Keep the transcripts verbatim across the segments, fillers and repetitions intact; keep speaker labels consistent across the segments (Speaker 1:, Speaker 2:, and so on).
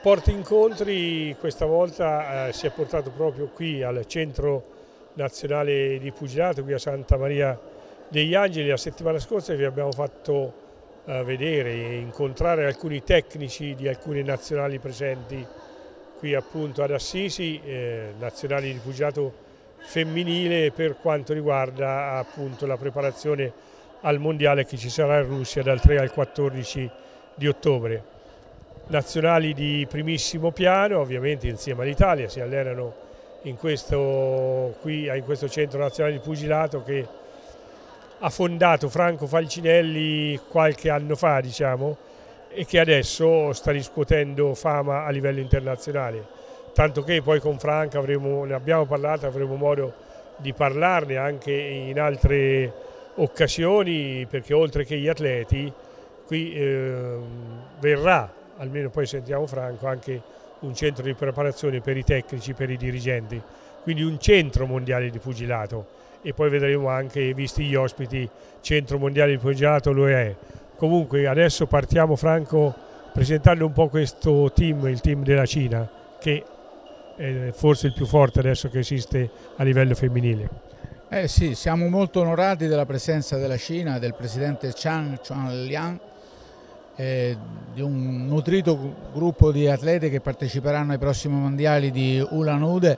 Speaker 1: Sport Incontri questa volta eh, si è portato proprio qui al Centro Nazionale di Pugilato, qui a Santa Maria degli Angeli. La settimana scorsa vi abbiamo fatto eh, vedere e incontrare alcuni tecnici di alcune nazionali presenti qui appunto ad Assisi, eh, nazionali di pugilato femminile per quanto riguarda appunto la preparazione al mondiale che ci sarà in Russia dal tre al quattordici di ottobre. Nazionali di primissimo piano, ovviamente insieme all'Italia, si allenano in questo, qui, in questo centro nazionale di pugilato che ha fondato Franco Falcinelli qualche anno fa, diciamo, e che adesso sta riscuotendo fama a livello internazionale. Tanto che poi con Franco avremo, ne abbiamo parlato, avremo modo di parlarne anche in altre occasioni, perché oltre che gli atleti, qui eh, verrà, almeno poi sentiamo Franco, anche un centro di preparazione per i tecnici, per i dirigenti, quindi un centro mondiale di pugilato, e poi vedremo anche, visti gli ospiti, centro mondiale di pugilato lo è. Comunque adesso partiamo, Franco, presentando un po' questo team, il team della Cina, che è forse il più forte adesso che esiste a livello femminile.
Speaker 2: Eh sì, siamo molto onorati della presenza della Cina, del presidente Zhang Chuanliang, Eh, di un nutrito gruppo di atleti che parteciperanno ai prossimi mondiali di Ulan Ude.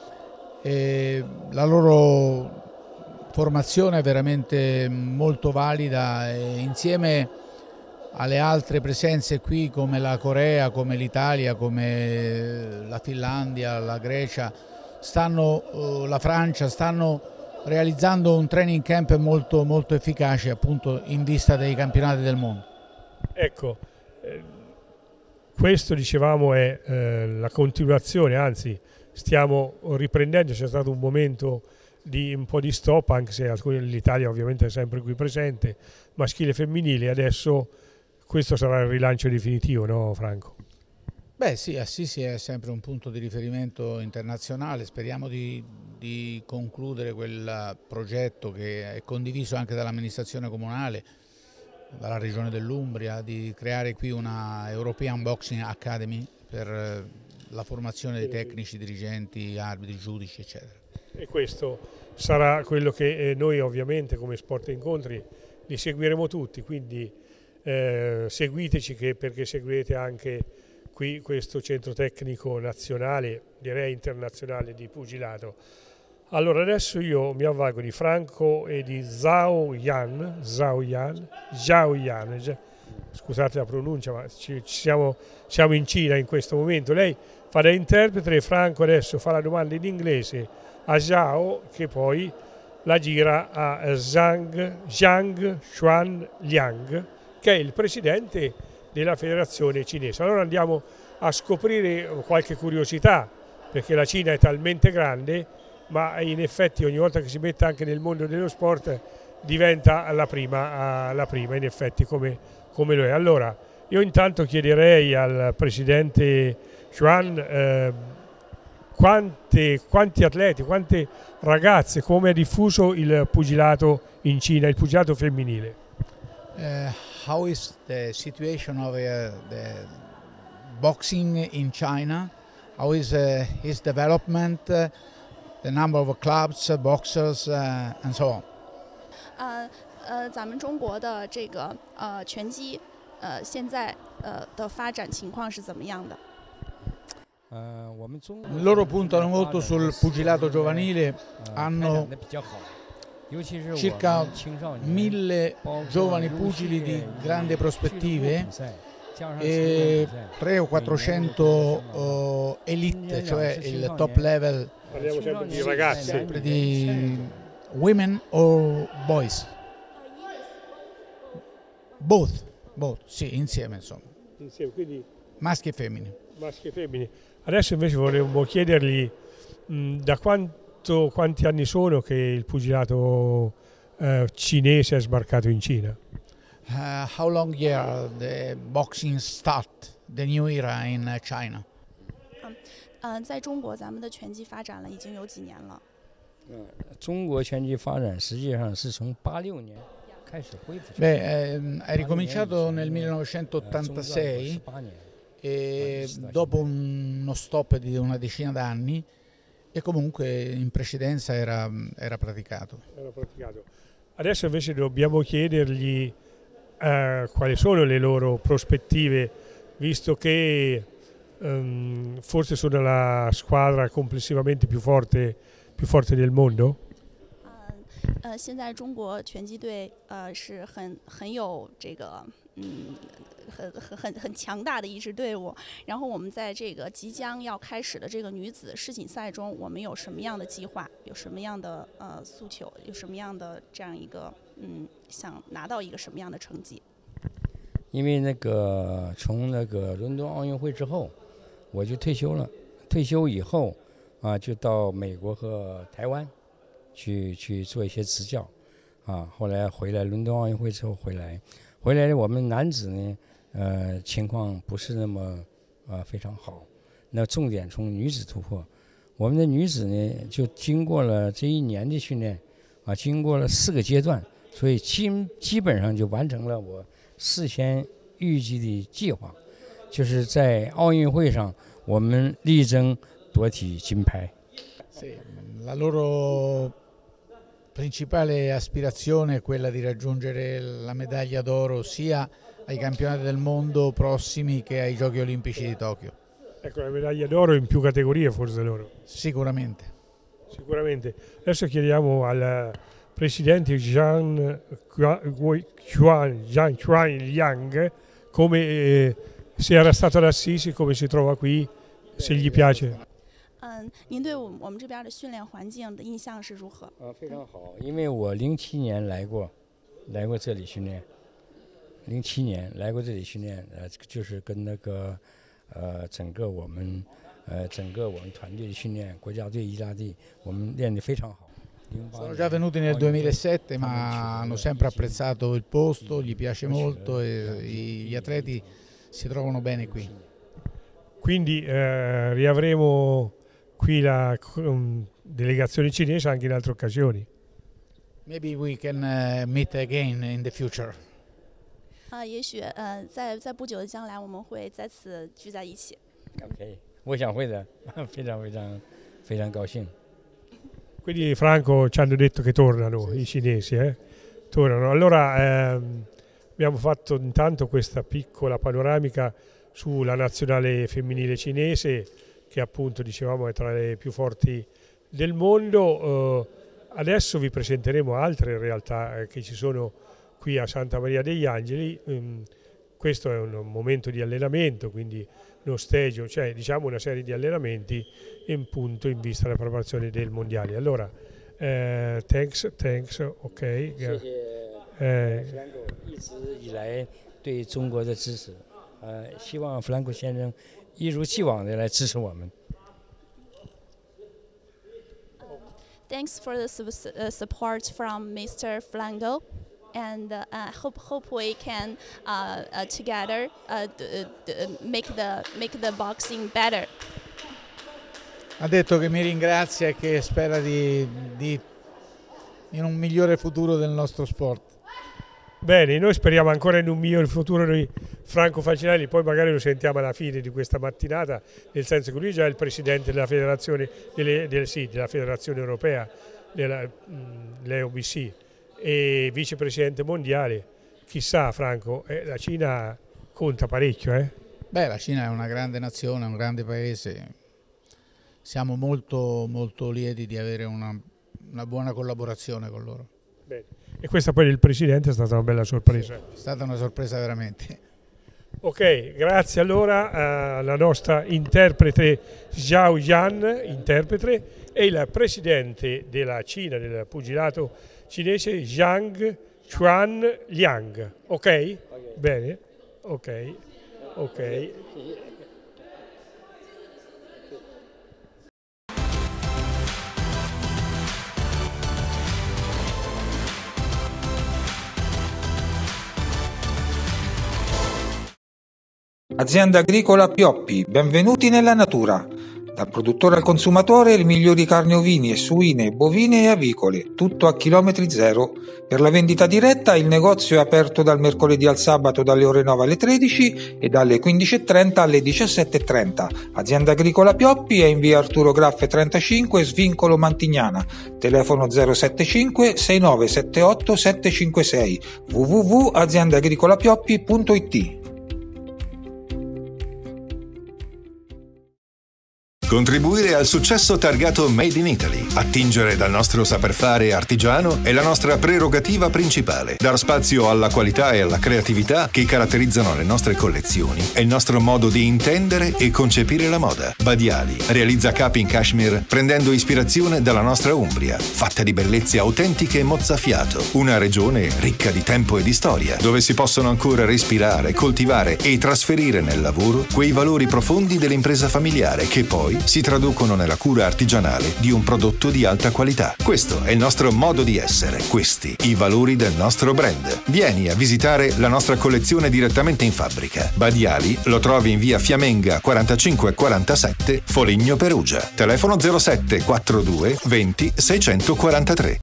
Speaker 2: Eh, la loro formazione è veramente molto valida e insieme alle altre presenze qui come la Corea, come l'Italia, come la Finlandia, la Grecia, stanno, eh, la Francia, stanno realizzando un training camp molto, molto efficace appunto in vista dei campionati del mondo.
Speaker 1: Ecco, eh, questo dicevamo è eh, la continuazione, anzi stiamo riprendendo, c'è stato un momento di un po' di stop, anche se l'Italia ovviamente è sempre qui presente, maschile e femminile, adesso questo sarà il rilancio definitivo, no Franco?
Speaker 2: Beh sì, Assisi è sempre un punto di riferimento internazionale, speriamo di, di concludere quel progetto che è condiviso anche dall'amministrazione comunale, dalla regione dell'Umbria, di creare qui una European Boxing Academy per la formazione dei tecnici, dirigenti, arbitri, giudici, eccetera.
Speaker 1: E questo sarà quello che noi ovviamente come Sport Incontri li seguiremo tutti, quindi eh, seguiteci che, perché seguirete anche qui questo centro tecnico nazionale, direi internazionale di pugilato. Allora adesso io mi avvalgo di Franco e di Zhao Yan, Zhao Yan, Zhao Yan, scusate la pronuncia ma ci, ci siamo, siamo in Cina in questo momento. Lei fa da interprete e Franco adesso fa la domanda in inglese a Zhao che poi la gira a Zhang, Zhang Chuanliang, che è il presidente della federazione cinese. Allora andiamo a scoprire qualche curiosità, perché la Cina è talmente grande, ma in effetti ogni volta che si mette anche nel mondo dello sport diventa la prima, la prima in effetti come, come lo è. Allora io intanto chiederei al presidente Xuan eh, quante, quanti atleti, quante ragazze, come è diffuso il pugilato in Cina, il pugilato femminile.
Speaker 2: Uh, how is the situation of uh, the boxing in China? How is uh, its development? Uh, the number of clubs, boxers, uh, and so on.
Speaker 3: 呃呃，咱们中国的这个呃拳击呃现在呃的发展情况是怎么样的？
Speaker 2: Loro puntano molto sul pugilato giovanile, hanno circa mille giovani pugili di grandi prospettive e trecento o quattrocento uh, elite, cioè il top level.
Speaker 1: Parliamo sempre di ragazze.
Speaker 2: Sempre di women or boys? Both, both, sì, insieme insomma.
Speaker 1: Insieme, quindi
Speaker 2: maschi e femmine.
Speaker 1: Maschi e femmine. Adesso invece volevo chiedergli mh, da quanto, quanti anni sono che il pugilato uh, cinese è sbarcato in Cina?
Speaker 2: Uh, how long year the boxing start, the new era in China?
Speaker 3: 嗯，在中国咱们的拳击发展了已经有几年了。
Speaker 4: 嗯，中国拳击发展实际上是从八六年开始恢复。
Speaker 2: Beh, eh, è ricominciato nel millenovecentottantasei e dopo uno stop di una decina d'anni, e comunque in precedenza era, era praticato.
Speaker 1: Era praticato. Adesso invece dobbiamo chiedergli eh, quali sono le loro prospettive, visto che um, forse sono la squadra complessivamente più forte, più forte del mondo.
Speaker 3: 呃，现在中国拳击队呃是很很有这个嗯很很很很强大的一支队伍。然后我们在这个即将要开始的这个女子世锦赛中，我们有什么样的计划？有什么样的呃诉求？有什么样的这样一个嗯想拿到一个什么样的成绩？
Speaker 4: 因为那个从那个伦敦奥运会之后，我就退休了。退休以后啊，就到美国和台湾。 去去做一些执教，啊，后来回来伦敦奥运会之后回来，回来我们男子呢，呃，情况不是那么呃非常好，那重点从女子突破，我们的女子呢就经过了这一年的训练，啊，经过了四个阶段，所以基基本上就完成了我事先预计的计划，就是在奥运会上我们力争夺取金牌。
Speaker 2: Sì, la loro principale aspirazione è quella di raggiungere la medaglia d'oro sia ai campionati del mondo prossimi che ai Giochi Olimpici di Tokyo.
Speaker 1: Ecco, la medaglia d'oro in più categorie forse loro.
Speaker 2: Sicuramente.
Speaker 1: Sicuramente. Adesso chiediamo al presidente Zhang Chuan, Zhang Chuan Liang come eh, se era stato ad Assisi, come si trova qui, se gli piace.
Speaker 3: 嗯，您对我我们这边的训练环境的印象是如何？
Speaker 4: 啊，非常好，因为我零七年来过，来过这里训练，零七年来过这里训练，呃，就是跟那个，呃，整个我们，呃，整个我们团队的训练，国家队、意大利，我们练得非常好。
Speaker 2: Sono già venuti nel duemilasette, ma hanno sempre apprezzato il posto, gli piace molto e gli atleti si trovano bene qui.
Speaker 1: Quindi eh, riavremo qui la um, delegazione cinese anche in altre occasioni.
Speaker 2: Maybe we can uh, meet again in the future.
Speaker 3: 啊，也许呃，在在不久的将来，我们会再次聚在一起。
Speaker 4: OK， 我想会的，非常非常非常高兴。
Speaker 1: Quindi Franco ci hanno detto che tornano i cinesi, eh? Tornano. Allora ehm, abbiamo fatto intanto questa piccola panoramica sulla nazionale femminile cinese, che appunto dicevamo è tra le più forti del mondo. Eh, adesso vi presenteremo altre realtà eh, che ci sono qui a Santa Maria degli Angeli. Um, questo è un momento di allenamento, quindi uno stage, cioè diciamo una serie di allenamenti in punto in vista della preparazione del mondiale. Allora, eh, thanks, thanks, ok.
Speaker 4: 谢谢呃弗兰克一直以来对中国的支持，呃，希望弗兰克先生一如既往的来支持我们。
Speaker 3: Thanks for the uh, support from Mister Franco, and uh, hope hope we can uh, uh, together uh, d d make the make the boxing better.
Speaker 2: Ha detto che mi ringrazia e che spera di, di in un migliore futuro del nostro sport.
Speaker 1: Bene, noi speriamo ancora in un migliore futuro di Franco Falcinelli, poi magari lo sentiamo alla fine di questa mattinata, nel senso che lui già è il presidente della federazione, delle, delle, sì, della federazione europea, dell'E O B C, e vicepresidente mondiale. Chissà Franco, eh, la Cina conta parecchio, eh?
Speaker 2: Beh, la Cina è una grande nazione, un grande paese, siamo molto, molto lieti di avere una, una buona collaborazione con loro.
Speaker 1: Bene. E questa poi del Presidente è stata una bella sorpresa.
Speaker 2: È stata una sorpresa veramente.
Speaker 1: Ok, grazie allora alla nostra interprete Zhao Yan, interprete, e il Presidente della Cina, del pugilato cinese, Zhang Chuan Liang. Ok? Okay. Bene? Ok. Ok.
Speaker 5: Azienda agricola Pioppi, benvenuti nella natura. Dal produttore al consumatore le migliori carni ovine, suine, bovine e avicole, tutto a chilometri zero. Per la vendita diretta il negozio è aperto dal mercoledì al sabato dalle ore nove alle tredici e dalle quindici e trenta alle diciassette e trenta. Azienda Agricola Pioppi è in via Arturo Graffe trentacinque, Svincolo Mantignana. Telefono zero sette cinque sei nove sette otto sette cinque sei, w w w punto azienda agricola pioppi punto i t.
Speaker 6: Contribuire al successo targato Made in Italy, attingere dal nostro saper fare artigiano è la nostra prerogativa principale. Dar spazio alla qualità e alla creatività che caratterizzano le nostre collezioni è il nostro modo di intendere e concepire la moda. Badiali realizza capi in cashmere prendendo ispirazione dalla nostra Umbria, fatta di bellezze autentiche e mozzafiato, una regione ricca di tempo e di storia, dove si possono ancora respirare, coltivare e trasferire nel lavoro quei valori profondi dell'impresa familiare che poi si traducono nella cura artigianale di un prodotto di alta qualità. Questo è il nostro modo di essere, questi i valori del nostro brand. Vieni a visitare la nostra collezione direttamente in fabbrica. Badiali lo trovi in via Fiamenga quarantacinque quarantasette, Foligno, Perugia. Telefono zero sette quarantadue venti seicentoquarantatré.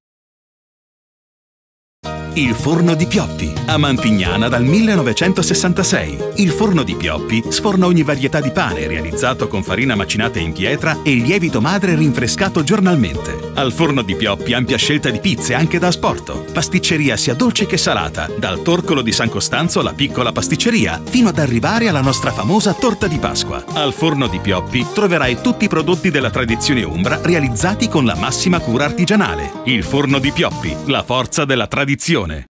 Speaker 7: Il Forno di Pioppi, a Mantignana dal millenovecentosessantasei. Il Forno di Pioppi sforna ogni varietà di pane realizzato con farina macinata in pietra e lievito madre rinfrescato giornalmente. Al Forno di Pioppi ampia scelta di pizze anche da asporto. Pasticceria sia dolce che salata, dal Torcolo di San Costanzo alla piccola pasticceria, fino ad arrivare alla nostra famosa torta di Pasqua. Al Forno di Pioppi troverai tutti i prodotti della tradizione umbra realizzati con la massima cura artigianale. Il Forno di Pioppi, la forza della tradizione.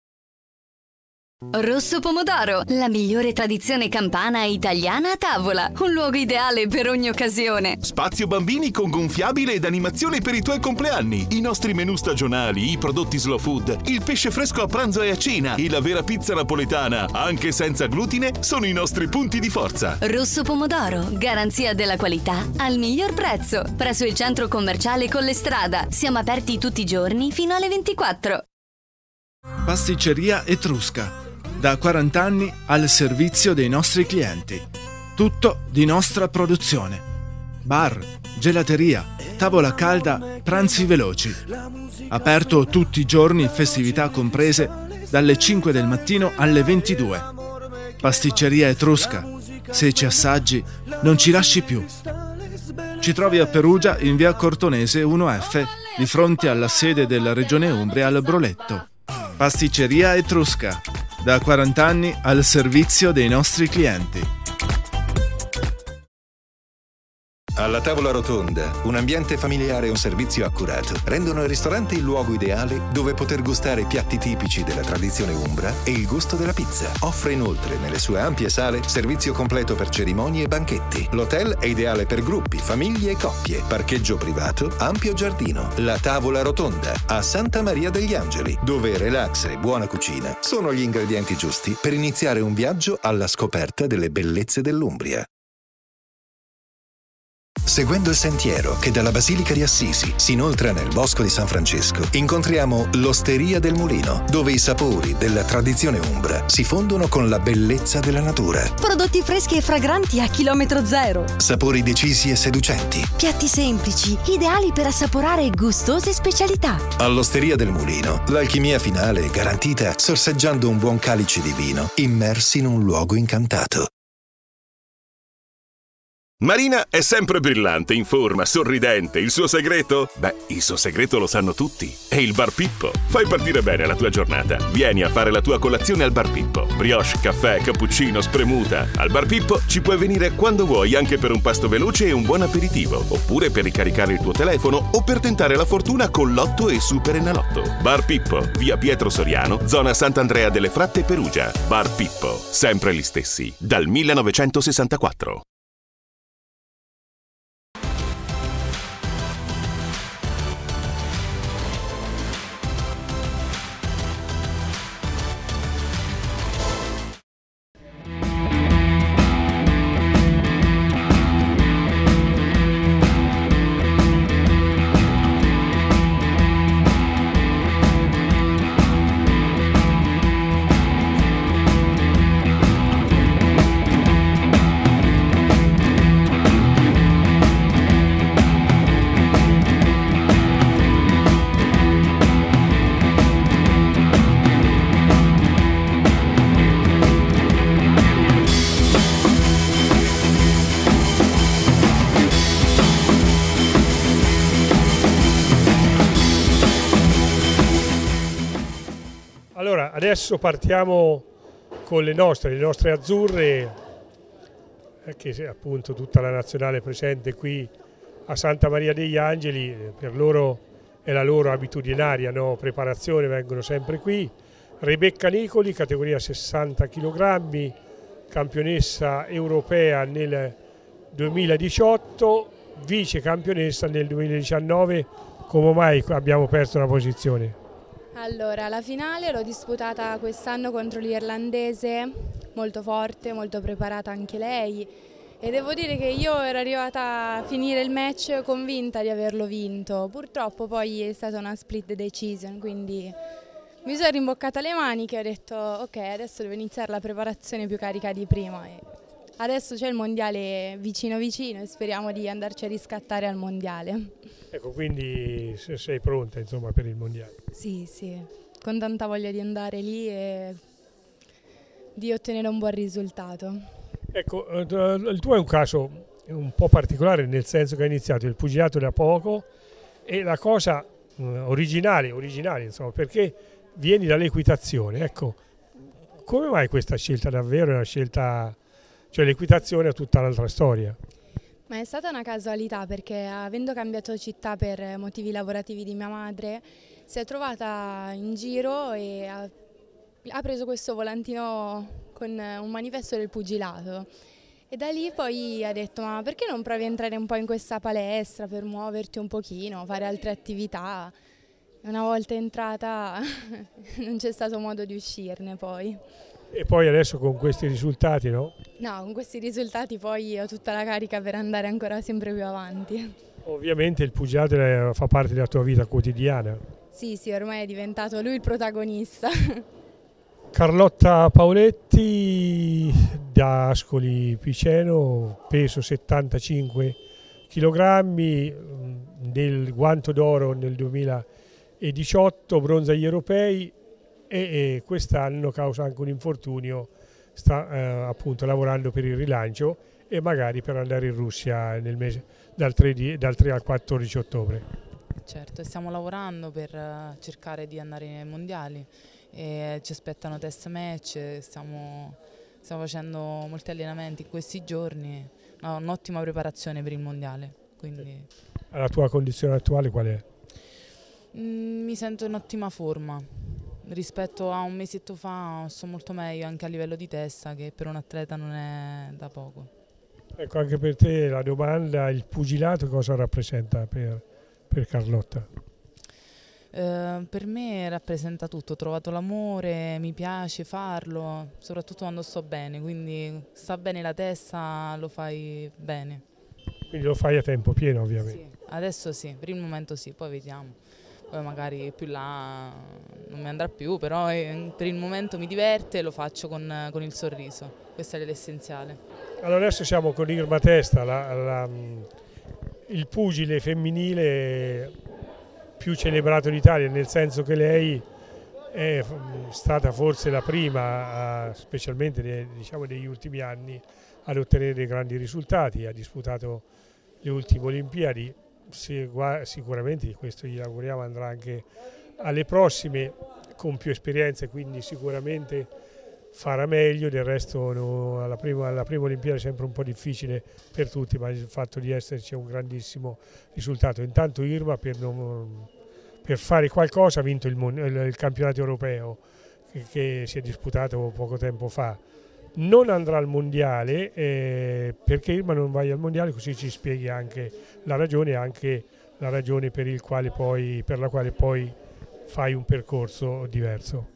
Speaker 8: Rosso Pomodoro, la migliore tradizione campana e italiana a tavola. Un luogo ideale per ogni occasione.
Speaker 9: Spazio bambini con gonfiabile ed animazione per i tuoi compleanni. I nostri menù stagionali, i prodotti slow food, il pesce fresco a pranzo e a cena e la vera pizza napoletana, anche senza glutine, sono i nostri punti di forza.
Speaker 8: Rosso Pomodoro, garanzia della qualità al miglior prezzo. Presso il centro commerciale Collestrada. Siamo aperti tutti i giorni fino alle ventiquattro.
Speaker 10: Pasticceria Etrusca. Da quaranta anni al servizio dei nostri clienti. Tutto di nostra produzione. Bar, gelateria, tavola calda, pranzi veloci. Aperto tutti i giorni, festività comprese, dalle cinque del mattino alle ventidue. Pasticceria Etrusca. Se ci assaggi, non ci lasci più. Ci trovi a Perugia in via Cortonese uno F, di fronte alla sede della Regione Umbria al Broletto. Pasticceria Etrusca. Da quaranta anni al servizio dei nostri clienti.
Speaker 6: Alla tavola rotonda, un ambiente familiare e un servizio accurato rendono il ristorante il luogo ideale dove poter gustare i piatti tipici della tradizione umbra e il gusto della pizza. Offre inoltre nelle sue ampie sale servizio completo per cerimonie e banchetti. L'hotel è ideale per gruppi, famiglie e coppie. Parcheggio privato, ampio giardino. La tavola rotonda a Santa Maria degli Angeli, dove relax e buona cucina sono gli ingredienti giusti per iniziare un viaggio alla scoperta delle bellezze dell'Umbria. Seguendo il sentiero che dalla Basilica di Assisi si inoltra nel Bosco di San Francesco, incontriamo l'Osteria del Mulino, dove i sapori della tradizione umbra si fondono con la bellezza della natura.
Speaker 11: Prodotti freschi e fragranti a chilometro zero.
Speaker 6: Sapori decisi e seducenti.
Speaker 11: Piatti semplici, ideali per assaporare gustose specialità.
Speaker 6: All'Osteria del Mulino, l'alchimia finale è garantita sorseggiando un buon calice di vino, immersi in un luogo incantato.
Speaker 9: Marina è sempre brillante, in forma, sorridente. Il suo segreto? Beh, il suo segreto lo sanno tutti. È il Bar Pippo. Fai partire bene la tua giornata. Vieni a fare la tua colazione al Bar Pippo. Brioche, caffè, cappuccino, spremuta. Al Bar Pippo ci puoi venire quando vuoi, anche per un pasto veloce e un buon aperitivo. Oppure per ricaricare il tuo telefono o per tentare la fortuna con Lotto e Super Enalotto. Bar Pippo, via Pietro Soriano, zona Sant'Andrea delle Fratte, Perugia. Bar Pippo, sempre gli stessi, dal millenovecentosessantaquattro.
Speaker 1: Allora, adesso partiamo con le nostre, le nostre azzurre, eh, che appunto tutta la nazionale presente qui a Santa Maria degli Angeli, per loro è la loro abitudinaria, no? Preparazione, vengono sempre qui. Rebecca Nicoli, categoria sessanta chilogrammi, campionessa europea nel duemiladiciotto, vice campionessa nel duemiladiciannove. Come mai abbiamo perso una posizione?
Speaker 12: Allora, la finale l'ho disputata quest'anno contro l'irlandese, molto forte, molto preparata anche lei, e devo dire che io ero arrivata a finire il match convinta di averlo vinto. Purtroppo poi è stata una split decision, quindi mi sono rimboccata le maniche e ho detto ok, adesso devo iniziare la preparazione più carica di prima. E adesso c'è il mondiale vicino vicino e speriamo di andarci a riscattare al mondiale.
Speaker 1: Ecco, quindi sei pronta insomma per il mondiale?
Speaker 12: Sì, sì, con tanta voglia di andare lì e di ottenere un buon risultato.
Speaker 1: Ecco, il tuo è un caso un po' particolare, nel senso che hai iniziato il pugilato da poco e la cosa originale, originale insomma, perché vieni dall'equitazione. Ecco, come mai questa scelta davvero è una scelta, cioè l'equitazione ha tutta un'altra storia?
Speaker 12: Ma è stata una casualità perché avendo cambiato città per motivi lavorativi di mia madre si è trovata in giro e ha, ha preso questo volantino con un manifesto del pugilato e da lì poi ha detto ma perché non provi a entrare un po' in questa palestra per muoverti un pochino, fare altre attività. Una volta entrata non c'è stato modo di uscirne poi.
Speaker 1: E poi adesso con questi risultati, no?
Speaker 12: No, con questi risultati poi ho tutta la carica per andare ancora sempre più avanti.
Speaker 1: Ovviamente il pugilato fa parte della tua vita quotidiana.
Speaker 12: Sì, sì, ormai è diventato lui il protagonista.
Speaker 1: Carlotta Paoletti da Ascoli Piceno, peso settantacinque chilogrammi, del guanto d'oro nel duemiladiciotto, bronzo agli europei e, e quest'anno, causa anche un infortunio, sta eh, appunto lavorando per il rilancio e magari per andare in Russia nel mese, dal, tre, dal tre al quattordici ottobre.
Speaker 13: Certo, stiamo lavorando per cercare di andare nei mondiali. E ci aspettano test match, stiamo, stiamo facendo molti allenamenti in questi giorni, no, un'ottima preparazione per il mondiale. Quindi...
Speaker 1: La tua condizione attuale qual è?
Speaker 13: Mm, mi sento in ottima forma, rispetto a un mesetto fa sto molto meglio anche a livello di testa, che per un atleta non è da poco.
Speaker 1: Ecco, anche per te la domanda, il pugilato cosa rappresenta per, per Carlotta?
Speaker 13: Uh, per me rappresenta tutto, ho trovato l'amore, mi piace farlo, soprattutto quando sto bene, quindi sta bene la testa, lo fai bene.
Speaker 1: Quindi lo fai a tempo pieno ovviamente?
Speaker 13: Sì, adesso sì, per il momento sì, poi vediamo, poi magari più là non mi andrà più, però eh, per il momento mi diverte e lo faccio con, con il sorriso, questo è l'essenziale.
Speaker 1: Allora adesso siamo con Irma Testa, la, la, il pugile femminile più celebrato d'Italia, nel senso che lei è stata forse la prima, specialmente nei, diciamo, negli ultimi anni, ad ottenere dei grandi risultati. Ha disputato le ultime Olimpiadi, sicuramente questo gli auguriamo andrà anche alle prossime con più esperienze, quindi sicuramente farà meglio. Del resto no, alla, prima, alla prima Olimpiade è sempre un po' difficile per tutti, ma il fatto di esserci è un grandissimo risultato. Intanto Irma per, non, per fare qualcosa ha vinto il, il campionato europeo che, che si è disputato poco tempo fa. Non andrà al mondiale eh, perché Irma non va al mondiale, così ci spieghi anche la ragione, anche la ragione per, il quale poi, per la quale poi fai un percorso diverso.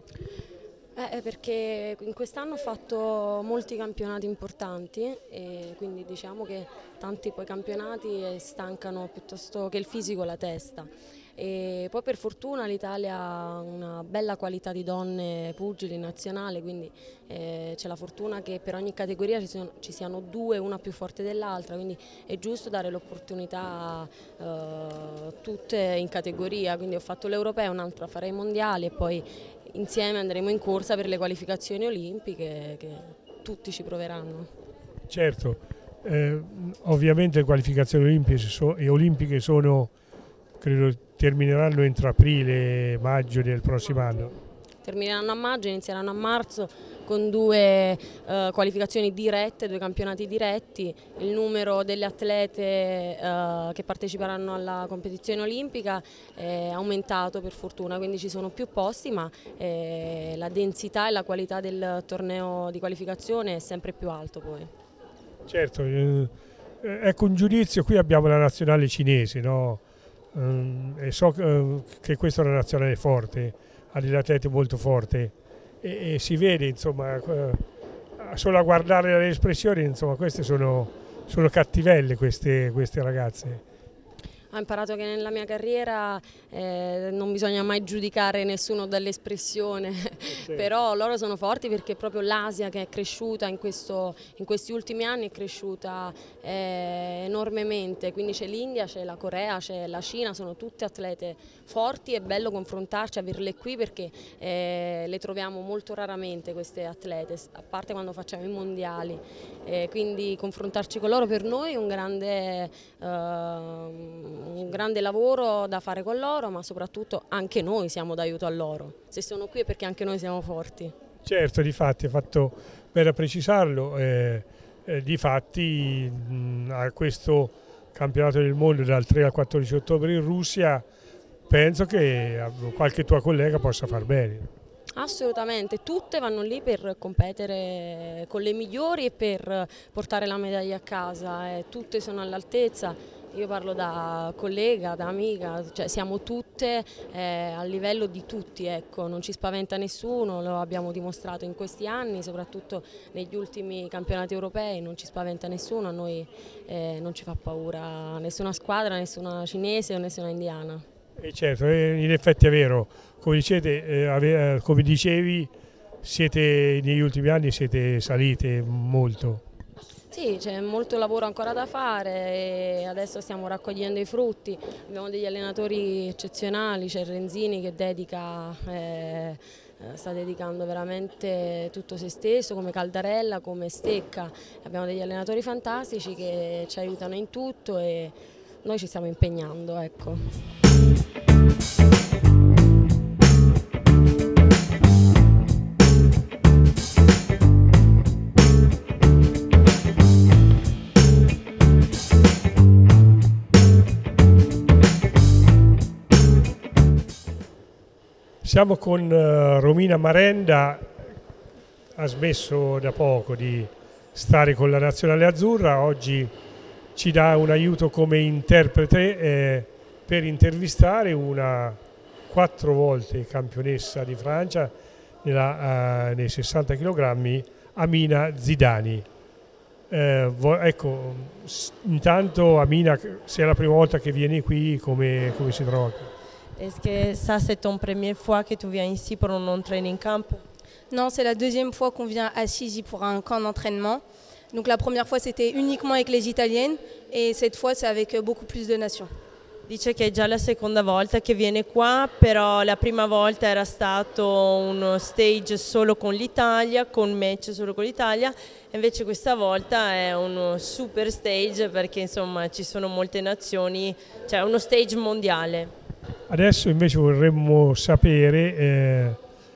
Speaker 14: Eh, perché in quest'anno ho fatto molti campionati importanti e quindi diciamo che tanti poi campionati stancano piuttosto che il fisico la testa. E poi per fortuna l'Italia ha una bella qualità di donne pugili nazionale, quindi eh, c'è la fortuna che per ogni categoria ci siano, ci siano due, una più forte dell'altra, quindi è giusto dare l'opportunità a eh, tutte in categoria. Quindi ho fatto l'europeo, un'altra farei i mondiali e poi insieme andremo in corsa per le qualificazioni olimpiche che tutti ci proveranno.
Speaker 1: Certo, eh, ovviamente le qualificazioni olimpiche, so, e olimpiche sono, credo, termineranno entro aprile e maggio del prossimo anno.
Speaker 14: termineranno a maggio, inizieranno a marzo con due eh, qualificazioni dirette, due campionati diretti. Il numero delle atlete eh, che parteciperanno alla competizione olimpica è aumentato per fortuna, quindi ci sono più posti, ma eh, la densità e la qualità del torneo di qualificazione è sempre più alto poi.
Speaker 1: Certo, eh, ecco un giudizio, qui abbiamo la nazionale cinese, no? Um, e so uh, che questa è una nazionale forte, ha degli atleti molto forti e, e si vede, insomma, uh, solo a guardare le espressioni, insomma, queste sono, sono cattivelle queste, queste ragazze.
Speaker 14: Ho imparato che nella mia carriera eh, non bisogna mai giudicare nessuno dall'espressione, sì. Però loro sono forti perché proprio l'Asia, che è cresciuta in, questo, in questi ultimi anni, è cresciuta eh, enormemente, quindi c'è l'India, c'è la Corea, c'è la Cina, sono tutte atlete forti, è bello confrontarci, averle qui perché eh, le troviamo molto raramente queste atlete, a parte quando facciamo i mondiali, eh, quindi confrontarci con loro per noi è un grande... Eh, un grande lavoro da fare con loro, ma soprattutto anche noi siamo d'aiuto a loro. Se sono qui è perché anche noi siamo forti.
Speaker 1: Certo, difatti, è fatto bene a precisarlo, eh, eh, difatti mh, a questo campionato del mondo dal tre al quattordici ottobre in Russia penso che qualche tua collega possa far bene.
Speaker 14: Assolutamente, tutte vanno lì per competere con le migliori e per portare la medaglia a casa, eh, tutte sono all'altezza. Io parlo da collega, da amica, cioè siamo tutte eh, a livello di tutti, ecco, non ci spaventa nessuno, lo abbiamo dimostrato in questi anni, soprattutto negli ultimi campionati europei, non ci spaventa nessuno, a noi eh, non ci fa paura nessuna squadra, nessuna cinese o nessuna indiana.
Speaker 1: E certo, in effetti è vero, come, dicete, eh, come dicevi, siete, negli ultimi anni siete salite molto.
Speaker 14: Sì, c'è molto lavoro ancora da fare e adesso stiamo raccogliendo i frutti, abbiamo degli allenatori eccezionali, c'è Renzini che dedica, eh, sta dedicando veramente tutto se stesso, come Caldarella, come Stecca, abbiamo degli allenatori fantastici che ci aiutano in tutto e noi ci stiamo impegnando, ecco.
Speaker 1: Siamo con Romina Marenda, ha smesso da poco di stare con la nazionale azzurra, oggi ci dà un aiuto come interprete eh, per intervistare una quattro volte campionessa di Francia nella, uh, nei sessanta chilogrammi, Amina Zidani. Eh, ecco, intanto Amina, se è la prima volta che vieni qui, come, come si trova?
Speaker 15: Est-ce que ça, c'est ton première fois que tu viens ici pour un training camp?
Speaker 16: Non, c'est la deuxième fois qu'on vient à Assisi pour un camp d'entraînement. Donc la première fois, c'était uniquement avec les Italiennes et cette fois, c'est avec beaucoup plus de nations.
Speaker 15: Dice che è già la seconda volta che viene qua, però la prima volta era stato uno stage solo con l'Italia, con match solo con l'Italia, invece questa volta è uno super stage perché insomma ci sono molte nazioni, cioè uno stage mondiale.
Speaker 1: Adesso invece vorremmo sapere eh,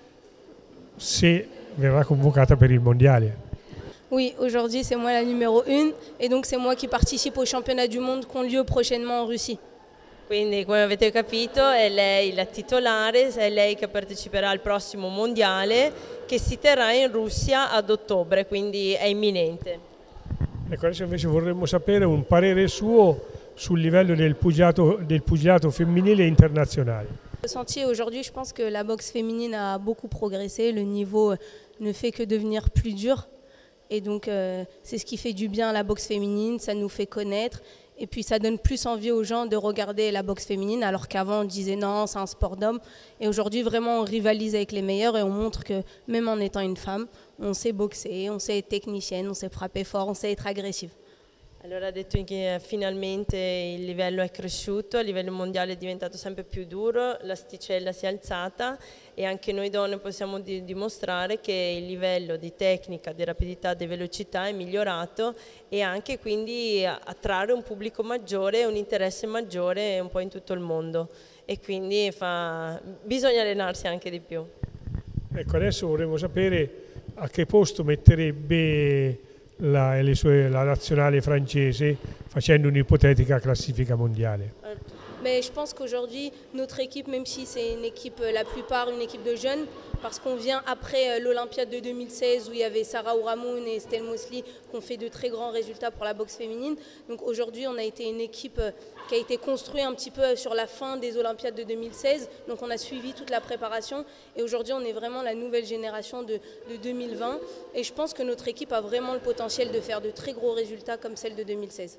Speaker 1: se verrà convocata per il mondiale.
Speaker 16: Oui, aujourd'hui c'est moi la numéro un et donc c'est moi qui participe au championnat du monde qui ont lieu prochainement en Russie.
Speaker 15: Quindi come avete capito è lei la titolare, è lei che parteciperà al prossimo mondiale che si terrà in Russia ad ottobre, quindi è imminente.
Speaker 1: Ecco, adesso invece vorremmo sapere un parere suo sul livello del pugilato, del pugilato femminile internazionale.
Speaker 16: Le sentier aujourd'hui, je pense que la boxe féminine a beaucoup progressé, le niveau ne fait que devenir plus dur et donc euh, c'est ce qui fait du bien à la boxe féminine, ça nous fait connaître et puis ça donne plus envie aux gens de regarder la boxe féminine alors qu'avant on disait non, c'est un sport d'homme et aujourd'hui vraiment on rivalise avec les meilleurs et on montre que même en étant une femme, on sait boxer, on sait être technicienne, on sait frapper fort, on sait être agressive.
Speaker 15: Allora ha detto che finalmente il livello è cresciuto, a livello mondiale è diventato sempre più duro, l'asticella si è alzata e anche noi donne possiamo di dimostrare che il livello di tecnica, di rapidità, di velocità è migliorato e anche quindi attrarre un pubblico maggiore, un interesse maggiore un po' in tutto il mondo e quindi fa... bisogna allenarsi anche di più.
Speaker 1: Ecco, adesso vorremmo sapere a che posto metterebbe la, le sue, la nazionale francese facendo un'ipotetica classifica mondiale.
Speaker 16: Mais je pense qu'aujourd'hui, notre équipe, même si c'est une équipe, la plupart une équipe de jeunes, parce qu'on vient après l'Olympiade de deux mille seize où il y avait Sarah Ouramoun et Estelle Mosley qui ont fait de très grands résultats pour la boxe féminine. Donc aujourd'hui, on a été une équipe qui a été construite un petit peu sur la fin des Olympiades de deux mille seize. Donc on a suivi toute la préparation et aujourd'hui, on est vraiment la nouvelle génération de, de deux mille vingt. Et je pense que notre équipe a vraiment le potentiel de faire de très gros résultats comme celle de deux mille seize.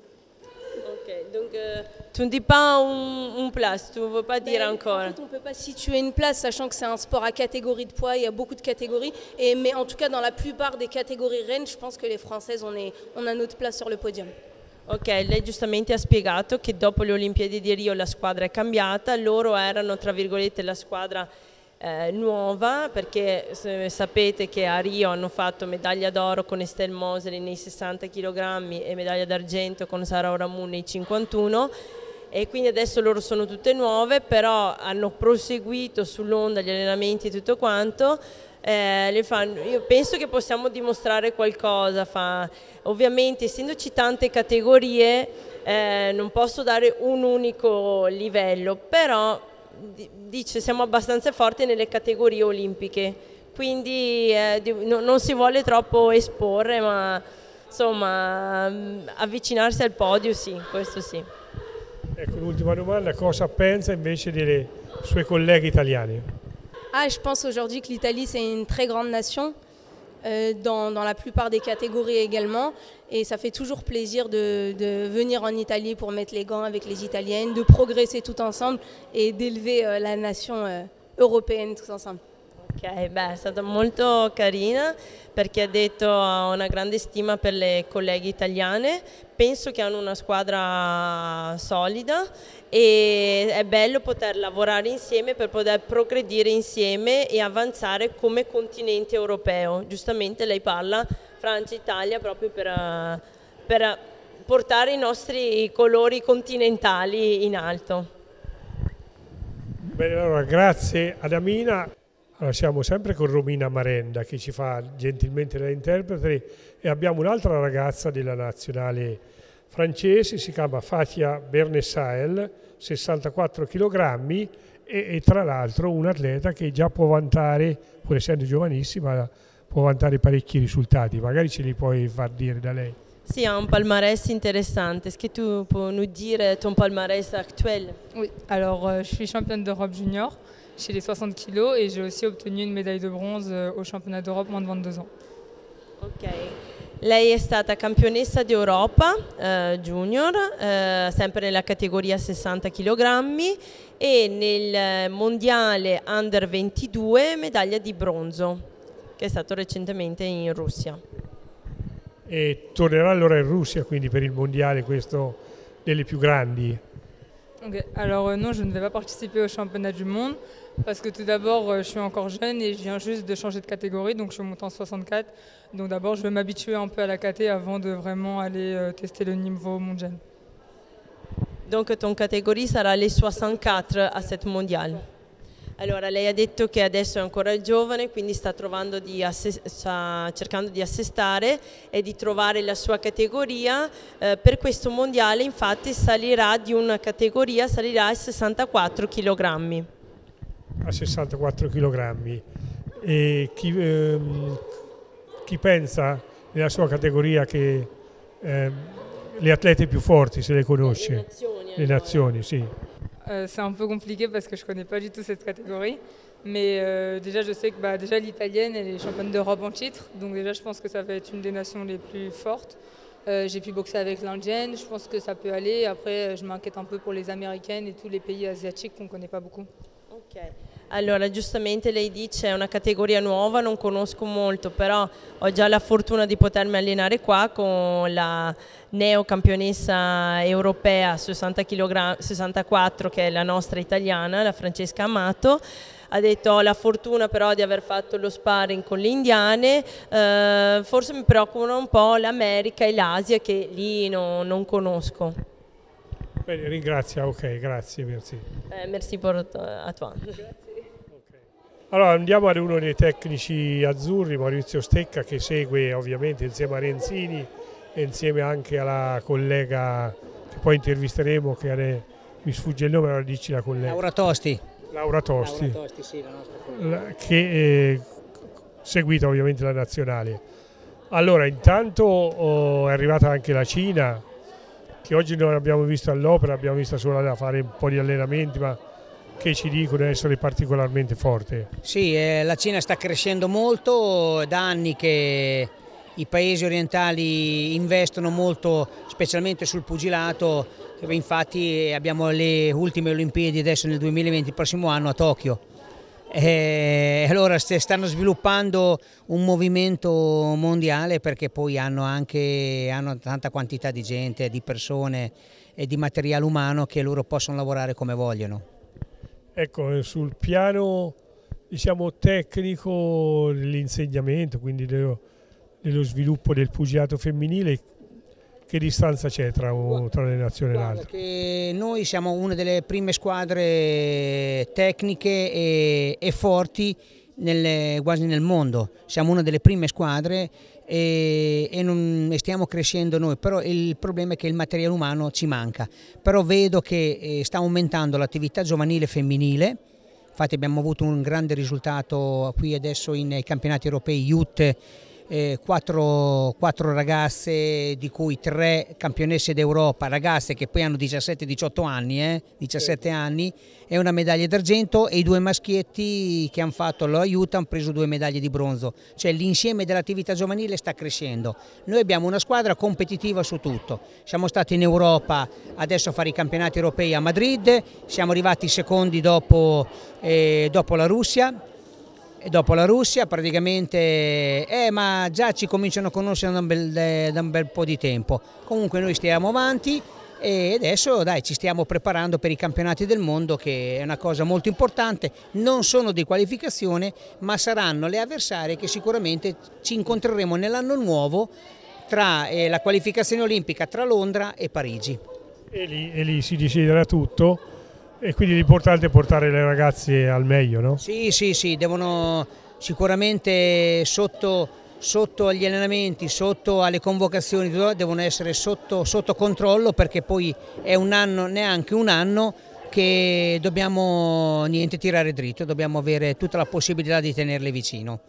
Speaker 15: Ok, donc euh, tu ne dis pas un, un place, tu ne veux pas dire
Speaker 16: ben,
Speaker 15: encore.
Speaker 16: En fait, on ne peut pas situer une place, sachant que c'est un sport à catégorie de poids, il y a beaucoup de catégories. Et, mais en tout cas, dans la plupart des catégories reines, je pense que les Françaises, on, est, on a notre place sur le podium.
Speaker 15: Ok, lei giustamente ha spiegato che dopo le Olimpiadi di Rio la squadra è cambiata, loro erano tra virgolette la squadra eh, nuova, perché se, sapete che a Rio hanno fatto medaglia d'oro con Estelle Mosley nei sessanta chilogrammi e medaglia d'argento con Sarah Ouramoun nei cinquantuno, e quindi adesso loro sono tutte nuove, però hanno proseguito sull'onda gli allenamenti e tutto quanto. Eh, le fanno, io penso che possiamo dimostrare qualcosa, fa, ovviamente essendoci tante categorie eh, non posso dare un unico livello, però dice siamo abbastanza forti nelle categorie olimpiche, quindi eh, no, non si vuole troppo esporre, ma insomma avvicinarsi al podio sì, questo sì.
Speaker 1: Ecco, l'ultima domanda, cosa pensa invece delle sue colleghe italiane?
Speaker 16: Ah, je pense aujourd'hui que l'Italie, c'est une très grande nation, euh, dans, dans la plupart des catégories également. Et ça fait toujours plaisir de, de venir en Italie pour mettre les gants avec les Italiennes, de progresser tout ensemble et d'élever euh, la nation euh, européenne tous ensemble.
Speaker 15: Ok, beh, è stata molto carina perché ha detto ha una grande stima per le colleghe italiane, penso che hanno una squadra solida e è bello poter lavorare insieme per poter progredire insieme e avanzare come continente europeo. Giustamente lei parla Francia e Italia proprio per, per portare i nostri colori continentali in alto.
Speaker 1: Bene, allora grazie ad Amina. Allora, siamo sempre con Romina Marenda che ci fa gentilmente da interprete e abbiamo un'altra ragazza della nazionale francese, si chiama Fatia Bernessael, sessantaquattro chilogrammi e, e tra l'altro un atleta che già può vantare, pur essendo giovanissima, può vantare parecchi risultati, magari ce li puoi far dire da lei.
Speaker 15: Sì, ha un palmarès intéressant. Est-ce que tu peux nous dire ton palmarès actuel?
Speaker 17: Oui, alors euh, je suis championne d'Europe junior chez les soixante kilos et j'ai aussi obtenu une médaille de bronze euh, au championnat d'Europe moins de ventidue ans.
Speaker 15: Ok, lei è stata campionessa d'Europa eh, junior, eh, sempre nella categoria sessanta chilogrammi e nel mondiale under ventidue medaglia di bronzo, che è stato recentemente in Russia.
Speaker 1: E tornerà allora in Russia quindi per il mondiale questo delle più grandi?
Speaker 17: Okay. Alors euh, non, je ne vais pas participer au championnat du monde parce que tout d'abord euh, je suis encore jeune et je viens juste de changer de catégorie, donc je suis montée en soixante-quatre, donc d'abord je vais m'habituer un peu à la caté avant de vraiment aller euh, tester le niveau mondial.
Speaker 15: Donc ton categoria sarà les soixante-quatre a cette mondiale. Allora, lei ha detto che adesso è ancora giovane, quindi sta, trovando di sta cercando di assestare e di trovare la sua categoria. Eh, per questo mondiale infatti salirà di una categoria, salirà ai sessantaquattro chilogrammi.
Speaker 1: A sessantaquattro chilogrammi. E chi, ehm, chi pensa nella sua categoria che ehm, le atlete più forti, se le conosce?
Speaker 15: Le nazioni.
Speaker 1: Le nazioni, sì.
Speaker 17: Euh, c'est un peu compliqué parce que je connais pas du tout cette catégorie, mais euh, déjà je sais que bah, déjà l'italienne elle est championne d'Europe en titre, donc déjà je pense que ça va être une des nations les plus fortes. Euh, j'ai pu boxer avec l'indienne, je pense que ça peut aller. Après je m'inquiète un peu pour les américaines et tous les pays asiatiques qu'on connaît pas beaucoup.
Speaker 15: Ok. Allora, giustamente lei dice è una categoria nuova, non conosco molto, però ho già la fortuna di potermi allenare qua con la neocampionessa europea sessanta chilogrammi, sessantaquattro che è la nostra italiana, la Francesca Amato. Ha detto ho la fortuna però di aver fatto lo sparring con le indiane, eh, forse mi preoccupano un po' l'America e l'Asia che lì no, non conosco.
Speaker 1: Bene, ringrazio, ok, grazie, merci.
Speaker 15: Eh, merci pour, à toi.
Speaker 1: Okay. Allora andiamo ad uno dei tecnici azzurri, Maurizio Stecca, che segue ovviamente insieme a Renzini e insieme anche alla collega che poi intervisteremo, che è, mi sfugge il nome, allora dici la collega.
Speaker 18: Laura Tosti.
Speaker 1: Laura Tosti,
Speaker 18: Laura Tosti sì, la nostra collega.
Speaker 1: che è seguita ovviamente la nazionale. Allora intanto oh, è arrivata anche la Cina, che oggi non abbiamo visto all'opera, abbiamo visto solo da fare un po' di allenamenti, ma che ci dicono essere particolarmente forte.
Speaker 18: Sì, eh, la Cina sta crescendo molto, da anni che i paesi orientali investono molto, specialmente sul pugilato, infatti abbiamo le ultime Olimpiadi adesso nel duemilaventi, il prossimo anno a Tokyo. E allora stanno sviluppando un movimento mondiale, perché poi hanno anche hanno tanta quantità di gente, di persone e di materiale umano che loro possono lavorare come vogliono.
Speaker 1: Ecco, sul piano diciamo tecnico dell'insegnamento, quindi dello, dello sviluppo del pugilato femminile, che distanza c'è tra, tra le nazioni e l'altra?
Speaker 18: Che noi siamo una delle prime squadre tecniche e, e forti nelle, quasi nel mondo, siamo una delle prime squadre e, e, non, e stiamo crescendo noi, però il problema è che il materiale umano ci manca, però vedo che eh, sta aumentando l'attività giovanile femminile, infatti abbiamo avuto un grande risultato qui adesso nei campionati europei Youth. Eh, quattro, quattro ragazze, di cui tre campionesse d'Europa, ragazze che poi hanno diciassette diciotto anni, eh, diciassette anni, e una medaglia d'argento, e i due maschietti che hanno fatto l'aiuto hanno preso due medaglie di bronzo, cioè l'insieme dell'attività giovanile sta crescendo. Noi abbiamo una squadra competitiva su tutto, siamo stati in Europa adesso a fare i campionati europei a Madrid, siamo arrivati secondi dopo, eh, dopo la Russia. E dopo la Russia praticamente, eh, ma già ci cominciano a conoscere da un, bel, da un bel po' di tempo. Comunque noi stiamo avanti e adesso dai, ci stiamo preparando per i campionati del mondo, che è una cosa molto importante, non sono di qualificazione, ma saranno le avversarie che sicuramente ci incontreremo nell'anno nuovo, tra eh, la qualificazione olimpica tra Londra e Parigi.
Speaker 1: E lì, e lì si deciderà tutto. E quindi l'importante è portare le ragazze al meglio, no?
Speaker 18: Sì, sì, sì, devono sicuramente sotto, sotto agli allenamenti, sotto alle convocazioni, devono essere sotto, sotto controllo, perché poi è un anno, neanche un anno, che dobbiamo niente tirare dritto, dobbiamo avere tutta la possibilità di tenerle vicino.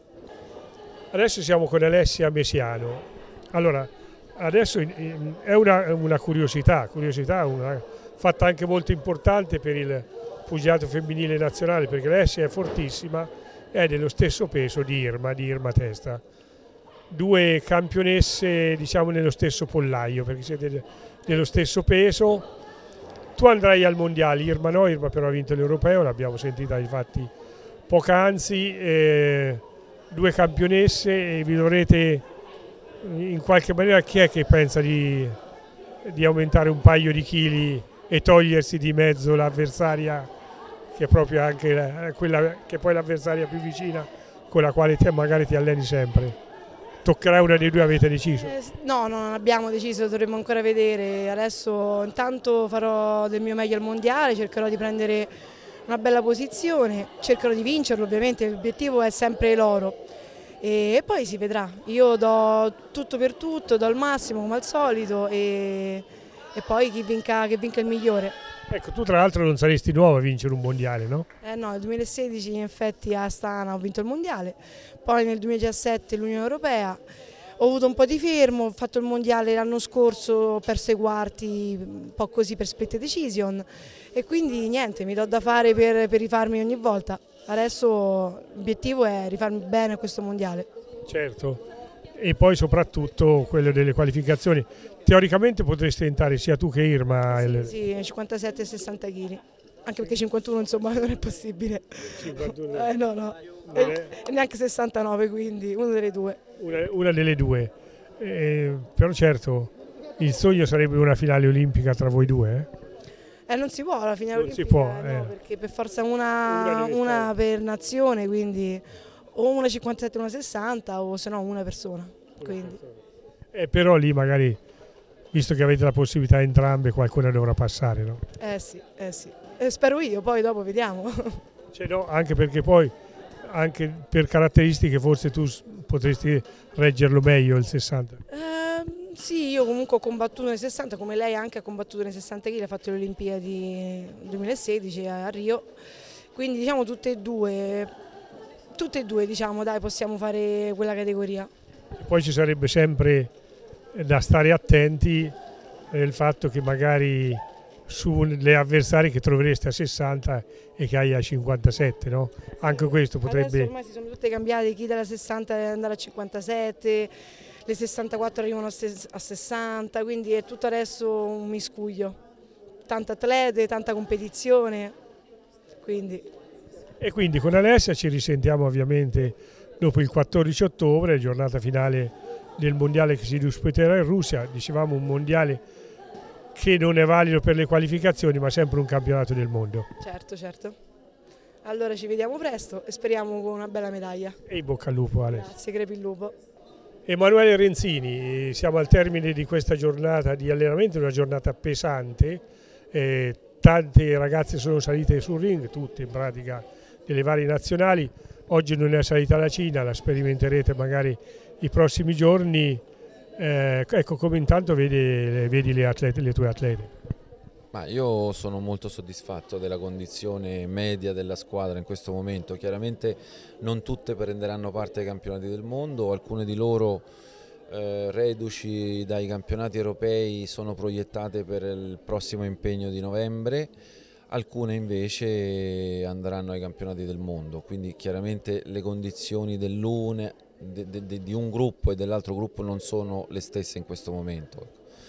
Speaker 1: Adesso siamo con Alessia Mesiano. Allora, adesso è una, una curiosità, curiosità una, fatta anche molto importante per il pugilato femminile nazionale, perché Alessia è fortissima, è dello stesso peso di Irma, di Irma Testa. Due campionesse diciamo nello stesso pollaio, perché siete dello stesso peso. Tu andrai al mondiale, Irma no, Irma però ha vinto l'europeo, l'abbiamo sentita infatti poc'anzi, eh, due campionesse, e vi dovrete in qualche maniera, chi è che pensa di, di aumentare un paio di chili e togliersi di mezzo l'avversaria, che è proprio anche la, quella che poi è l'avversaria più vicina, con la quale te magari ti alleni sempre? Toccherà una dei due, avete deciso?
Speaker 19: Eh, no, non abbiamo deciso, dovremmo ancora vedere. Adesso intanto farò del mio meglio al mondiale, cercherò di prendere una bella posizione, cercherò di vincerlo, ovviamente l'obiettivo è sempre l'oro. E poi si vedrà, io do tutto per tutto, do il massimo come al solito, e, e poi chi vinca, che vinca il migliore.
Speaker 1: Ecco, tu tra l'altro non saresti nuova a vincere un mondiale, no?
Speaker 19: Eh no, nel duemilasedici in effetti a Astana ho vinto il mondiale, poi nel duemiladiciassette l'Unione Europea, ho avuto un po' di fermo, ho fatto il mondiale l'anno scorso, ho perso i quarti, un po' così per split decision, e quindi niente, mi do da fare per, per rifarmi ogni volta. Adesso l'obiettivo è rifarmi bene a questo mondiale.
Speaker 1: Certo, e poi soprattutto quello delle qualificazioni. Teoricamente potreste entrare sia tu che Irma.
Speaker 19: Sì, sì, cinquantasette e sessanta chili, anche perché cinquantuno insomma non è possibile.
Speaker 1: cinquantuno?
Speaker 19: Eh, no, no, e, e neanche sessantanove, quindi una delle due.
Speaker 1: Una, una delle due, eh, però certo il sogno sarebbe una finale olimpica tra voi due, eh?
Speaker 19: Eh, non si può la finale
Speaker 1: non
Speaker 19: olimpica,
Speaker 1: si può,
Speaker 19: eh,
Speaker 1: eh.
Speaker 19: no, perché per forza una, una, una per nazione, quindi o una cinquantasette e una sessanta, o se no una persona. Quindi.
Speaker 1: Eh, però lì magari, visto che avete la possibilità entrambe, qualcuno dovrà passare, no?
Speaker 19: Eh sì, eh sì. Eh, spero io, poi dopo vediamo.
Speaker 1: Cioè, no, anche perché poi anche per caratteristiche forse tu potresti reggerlo meglio il sessanta?
Speaker 19: Eh, sì, io comunque ho combattuto nel sessanta, come lei anche ha combattuto nei sessanta chili, ha fatto le Olimpiadi duemilasedici a Rio, quindi diciamo tutte e due, tutte e due diciamo dai, possiamo fare quella categoria.
Speaker 1: Poi ci sarebbe sempre da stare attenti nel fatto che magari sulle avversari che trovereste a sessanta e che hai a cinquantasette, no? Anche questo potrebbe...
Speaker 19: Adesso ormai si sono tutte cambiate, chi dalla sessanta è andare a cinquantasette, le sessantaquattro arrivano a sessanta, quindi è tutto adesso un miscuglio, tante atlete, tanta competizione, quindi...
Speaker 1: E quindi con Alessia ci risentiamo ovviamente dopo il quattordici ottobre, giornata finale del mondiale che si disputerà in Russia, dicevamo un mondiale che non è valido per le qualificazioni ma sempre un campionato del mondo.
Speaker 19: Certo, certo. Allora ci vediamo presto e speriamo con una bella medaglia.
Speaker 1: E in bocca al lupo, Ale.
Speaker 19: Grazie, crepi il lupo.
Speaker 1: Emanuele Renzini, siamo al termine di questa giornata di allenamento, una giornata pesante, eh, tante ragazze sono salite sul ring, tutte in pratica delle varie nazionali, oggi non è salita la Cina, la sperimenterete magari i prossimi giorni. Eh, ecco, come intanto vedi, vedi le, atlete, le tue atlete?
Speaker 20: Ma io sono molto soddisfatto della condizione media della squadra in questo momento. Chiaramente non tutte prenderanno parte ai campionati del mondo, alcune di loro eh, reduci dai campionati europei sono proiettate per il prossimo impegno di novembre, alcune invece andranno ai campionati del mondo, quindi chiaramente le condizioni dell'une De, de, di un gruppo e dell'altro gruppo non sono le stesse in questo momento.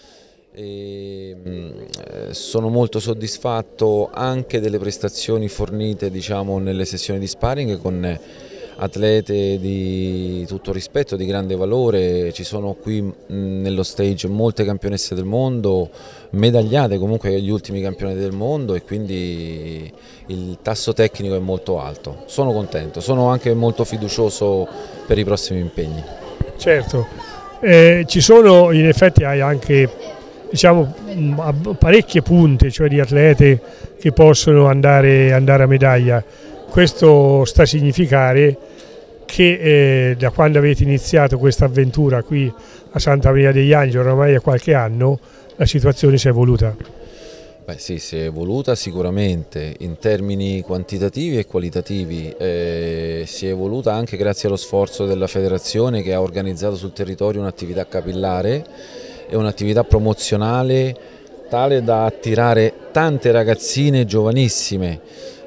Speaker 20: E, mh, sono molto soddisfatto anche delle prestazioni fornite, diciamo, nelle sessioni di sparring con atlete di tutto rispetto, di grande valore. Ci sono qui mh, nello stage molte campionesse del mondo, medagliate comunque agli ultimi campionati del mondo, e quindi il tasso tecnico è molto alto. Sono contento, sono anche molto fiducioso per i prossimi impegni.
Speaker 1: Certo, eh, ci sono in effetti hai anche, diciamo, parecchie punte, cioè di atlete che possono andare, andare a medaglia. Questo sta a significare che eh, da quando avete iniziato questa avventura qui a Santa Maria degli Angeli, ormai è qualche anno, la situazione si è evoluta.
Speaker 20: Beh sì, si è evoluta sicuramente in termini quantitativi e qualitativi, eh, si è evoluta anche grazie allo sforzo della federazione che ha organizzato sul territorio un'attività capillare e un'attività promozionale tale da attirare tante ragazzine giovanissime.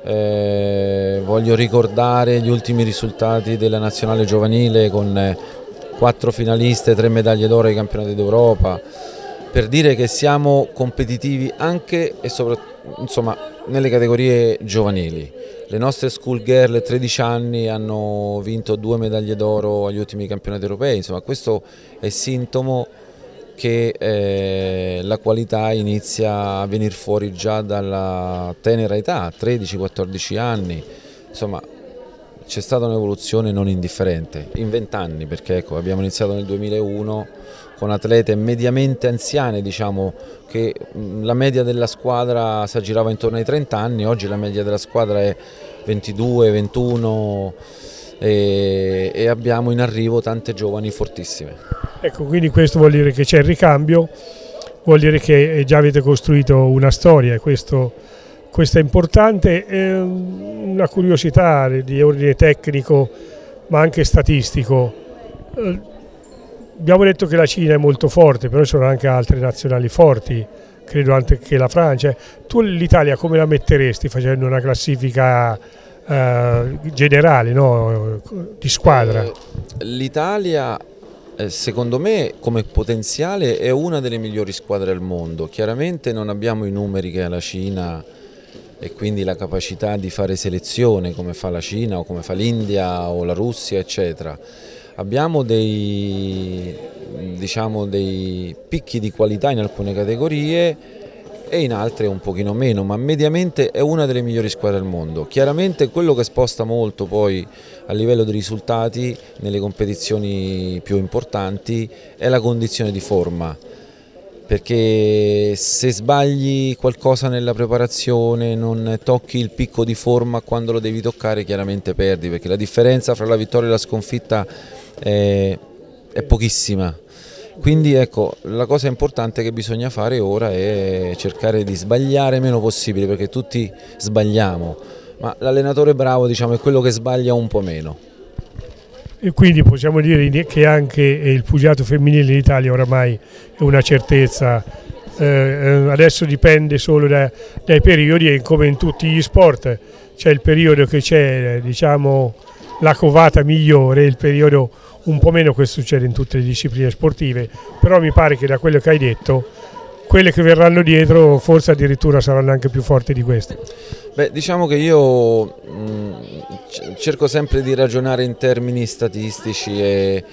Speaker 20: Eh, voglio ricordare gli ultimi risultati della nazionale giovanile con quattro finaliste, tre medaglie d'oro ai campionati d'Europa, per dire che siamo competitivi anche e soprattutto, insomma, nelle categorie giovanili. Le nostre school girl tredici anni hanno vinto due medaglie d'oro agli ultimi campionati europei, insomma questo è sintomo che eh, la qualità inizia a venire fuori già dalla tenera età, tredici quattordici anni, insomma c'è stata un'evoluzione non indifferente in vent'anni, perché ecco, abbiamo iniziato nel duemilauno con atlete mediamente anziane, diciamo che la media della squadra si aggirava intorno ai trenta anni, oggi la media della squadra è ventidue ventuno e, e abbiamo in arrivo tante giovani fortissime.
Speaker 1: Ecco, quindi questo vuol dire che c'è il ricambio, vuol dire che già avete costruito una storia, e questo, questo è importante. Eh, una curiosità di ordine tecnico ma anche statistico. Eh, abbiamo detto che la Cina è molto forte, però ci sono anche altre nazionali forti, credo anche che la Francia. Tu l'Italia come la metteresti facendo una classifica eh, generale, no? Di squadra?
Speaker 20: L'Italia secondo me come potenziale è una delle migliori squadre al mondo. Chiaramente non abbiamo i numeri che ha la Cina e quindi la capacità di fare selezione come fa la Cina o come fa l'India o la Russia eccetera. Abbiamo dei, diciamo, dei picchi di qualità in alcune categorie e in altre un pochino meno, ma mediamente è una delle migliori squadre al mondo. Chiaramente quello che sposta molto poi a livello di risultati nelle competizioni più importanti è la condizione di forma. perché se sbagli qualcosa nella preparazione, non tocchi il picco di forma quando lo devi toccare, chiaramente perdi, perché la differenza fra la vittoria e la sconfitta è, è pochissima. Quindi ecco, la cosa importante che bisogna fare ora è cercare di sbagliare meno possibile, perché tutti sbagliamo, ma l'allenatore bravo, diciamo, è quello che sbaglia un po' meno.
Speaker 1: E quindi possiamo dire che anche il pugilato femminile in Italia oramai è una certezza, eh, adesso dipende solo da, dai periodi, e come in tutti gli sport c'è il periodo che c'è, diciamo, la covata migliore, il periodo un po' meno, che succede in tutte le discipline sportive, però mi pare che da quello che hai detto quelle che verranno dietro forse addirittura saranno anche più forti di queste.
Speaker 20: Beh, diciamo che io mh, cerco sempre di ragionare in termini statistici e,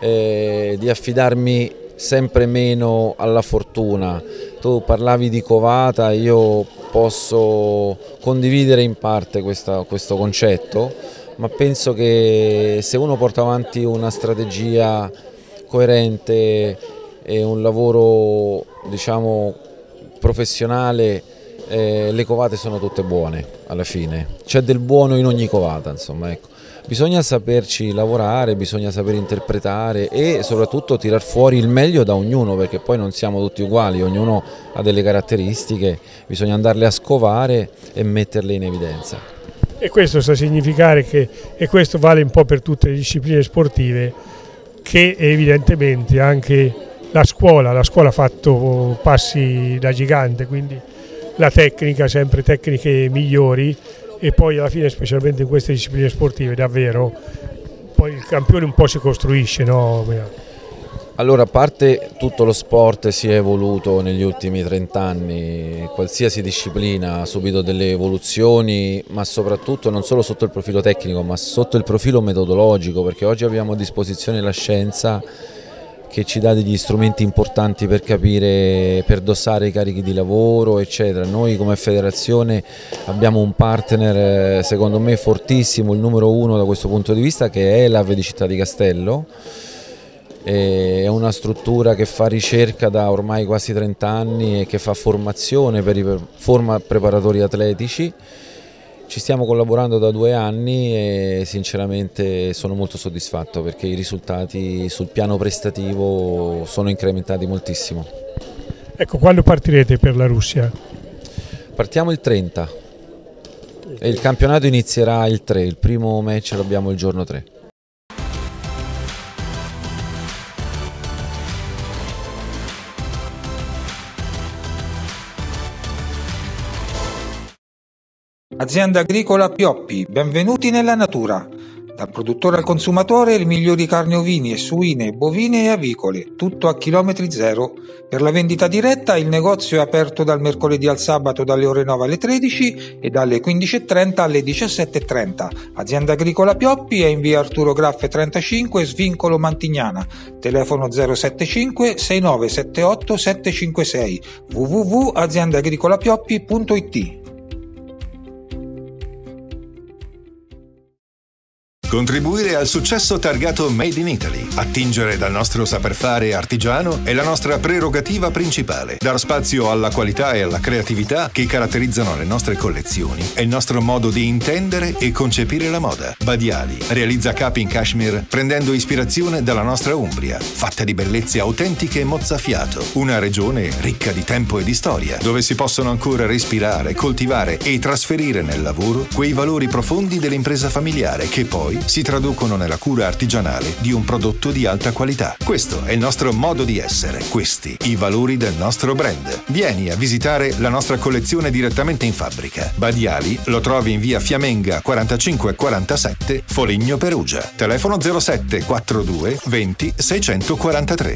Speaker 20: e di affidarmi sempre meno alla fortuna. Tu parlavi di covata, io posso condividere in parte questa, questo concetto, ma penso che se uno porta avanti una strategia coerente e un lavoro, diciamo, professionale, eh, le covate sono tutte buone alla fine, c'è del buono in ogni covata, insomma, ecco. Bisogna saperci lavorare, bisogna saper interpretare e soprattutto tirar fuori il meglio da ognuno, perché poi non siamo tutti uguali, ognuno ha delle caratteristiche, bisogna andarle a scovare e metterle in evidenza.
Speaker 1: E questo sta a significare che, e questo vale un po' per tutte le discipline sportive, che evidentemente anche la scuola, la scuola ha fatto passi da gigante, quindi la tecnica, sempre tecniche migliori, e poi alla fine, specialmente in queste discipline sportive, davvero poi il campione un po' si costruisce, no?
Speaker 20: Allora, a parte tutto lo sport si è evoluto negli ultimi trent'anni, qualsiasi disciplina ha subito delle evoluzioni, ma soprattutto non solo sotto il profilo tecnico, ma sotto il profilo metodologico, perché oggi abbiamo a disposizione la scienza che ci dà degli strumenti importanti per capire, per dosare i carichi di lavoro, eccetera. Noi come federazione abbiamo un partner, secondo me, fortissimo, il numero uno da questo punto di vista, che è l'A V di Città di Castello. È una struttura che fa ricerca da ormai quasi trent'anni e che fa formazione, per i, forma preparatori atletici. Ci stiamo collaborando da due anni e sinceramente sono molto soddisfatto, perché i risultati sul piano prestativo sono incrementati moltissimo.
Speaker 1: Ecco, quando partirete per la Russia?
Speaker 20: Partiamo il trenta e il campionato inizierà il tre, il primo match lo abbiamo il giorno tre.
Speaker 5: Azienda agricola Pioppi, benvenuti nella natura. Dal produttore al consumatore le migliori carni ovine, suine, bovine e avicole, tutto a chilometri zero. Per la vendita diretta il negozio è aperto dal mercoledì al sabato dalle ore nove alle tredici e dalle quindici e trenta alle diciassette e trenta. Azienda agricola Pioppi è in via Arturo Graffe trentacinque, Svincolo Mantignana. Telefono zero sette cinque sei nove sette otto sette cinque sei, w w w punto azienda agricola pioppi punto i t.
Speaker 6: Contribuire al successo targato Made in Italy, attingere dal nostro saper fare artigiano è la nostra prerogativa principale. Dar spazio alla qualità e alla creatività che caratterizzano le nostre collezioni è il nostro modo di intendere e concepire la moda. Badiali realizza capi in cashmere prendendo ispirazione dalla nostra Umbria, fatta di bellezze autentiche e mozzafiato, una regione ricca di tempo e di storia, dove si possono ancora respirare, coltivare e trasferire nel lavoro quei valori profondi dell'impresa familiare che poi si traducono nella cura artigianale di un prodotto di alta qualità. Questo è il nostro modo di essere, questi i valori del nostro brand. Vieni a visitare la nostra collezione direttamente in fabbrica. Badiali lo trovi in via Fiamenga quarantacinque quarantasette, Foligno, Perugia. Telefono zero sette quarantadue venti seicentoquarantatré.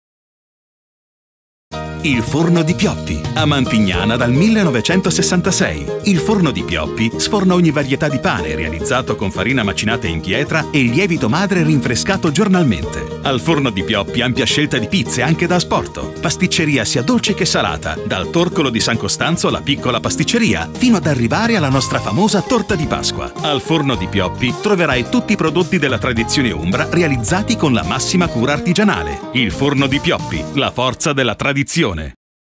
Speaker 7: Il Forno di Pioppi, a Mantignana dal millenovecentosessantasei. Il Forno di Pioppi sforna ogni varietà di pane realizzato con farina macinata in pietra e lievito madre rinfrescato giornalmente. Al Forno di Pioppi ampia scelta di pizze anche da asporto. Pasticceria sia dolce che salata, dal Torcolo di San Costanzo alla piccola pasticceria, fino ad arrivare alla nostra famosa torta di Pasqua. Al Forno di Pioppi troverai tutti i prodotti della tradizione umbra realizzati con la massima cura artigianale. Il Forno di Pioppi, la forza della tradizione. produzione.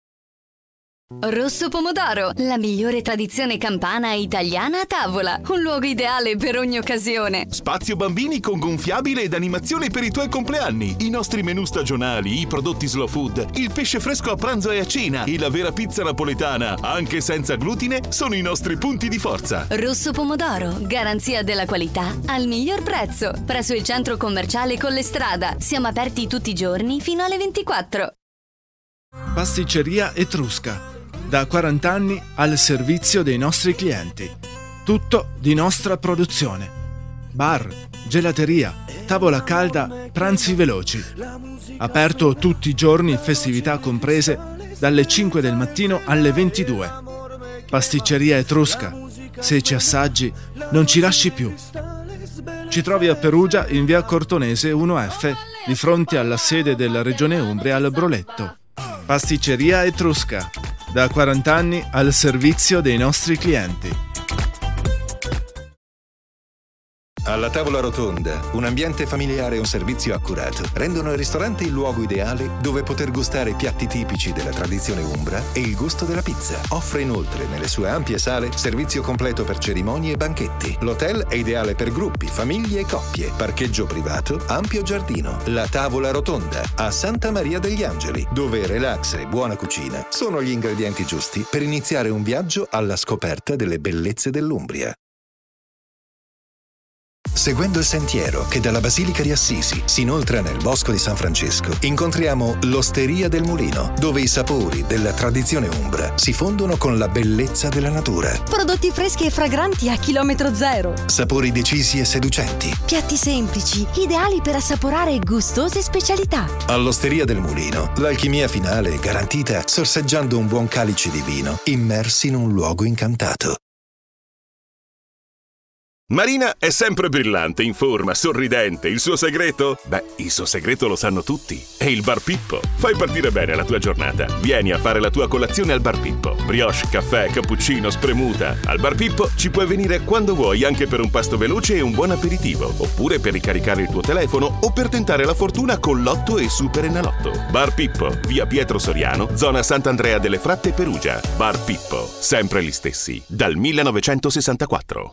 Speaker 8: Rosso Pomodoro, la migliore tradizione campana italiana a tavola. Un luogo ideale per ogni occasione.
Speaker 9: Spazio bambini con gonfiabile ed animazione per i tuoi compleanni. I nostri menù stagionali, i prodotti slow food, il pesce fresco a pranzo e a cena e la vera pizza napoletana, anche senza glutine, sono i nostri punti di forza.
Speaker 8: Rosso Pomodoro, garanzia della qualità al miglior prezzo. Presso il centro commerciale Collestrada. Siamo aperti tutti i giorni fino alle ventiquattro.
Speaker 10: Pasticceria Etrusca. Da quaranta anni al servizio dei nostri clienti. Tutto di nostra produzione. Bar, gelateria, tavola calda, pranzi veloci. Aperto tutti i giorni, festività comprese, dalle cinque del mattino alle ventidue. Pasticceria Etrusca. Se ci assaggi, non ci lasci più. Ci trovi a Perugia in via Cortonese uno F, di fronte alla sede della Regione Umbria al Broletto. Pasticceria Etrusca. Da quaranta anni al servizio dei nostri clienti.
Speaker 6: Alla tavola rotonda, un ambiente familiare e un servizio accurato rendono il ristorante il luogo ideale dove poter gustare piatti tipici della tradizione umbra e il gusto della pizza. Offre inoltre nelle sue ampie sale servizio completo per cerimonie e banchetti. L'hotel è ideale per gruppi, famiglie e coppie. Parcheggio privato, ampio giardino. La tavola rotonda a Santa Maria degli Angeli, dove relax e buona cucina sono gli ingredienti giusti per iniziare un viaggio alla scoperta delle bellezze dell'Umbria. Seguendo il sentiero che dalla Basilica di Assisi si inoltra nel Bosco di San Francesco, incontriamo l'Osteria del Mulino, dove i sapori della tradizione umbra si fondono con la bellezza della natura.
Speaker 11: Prodotti freschi e fragranti a chilometro zero.
Speaker 6: Sapori decisi e seducenti.
Speaker 11: Piatti semplici, ideali per assaporare gustose specialità.
Speaker 6: All'Osteria del Mulino, l'alchimia finale è garantita sorseggiando un buon calice di vino, immersi in un luogo incantato.
Speaker 9: Marina è sempre brillante, in forma, sorridente. Il suo segreto? Beh, il suo segreto lo sanno tutti. È il Bar Pippo. Fai partire bene la tua giornata. Vieni a fare la tua colazione al Bar Pippo. Brioche, caffè, cappuccino, spremuta. Al Bar Pippo ci puoi venire quando vuoi, anche per un pasto veloce e un buon aperitivo. Oppure per ricaricare il tuo telefono o per tentare la fortuna con Lotto e Super Enalotto. Bar Pippo, via Pietro Soriano, zona Sant'Andrea delle Fratte, Perugia. Bar Pippo, sempre gli stessi, dal millenovecentosessantaquattro.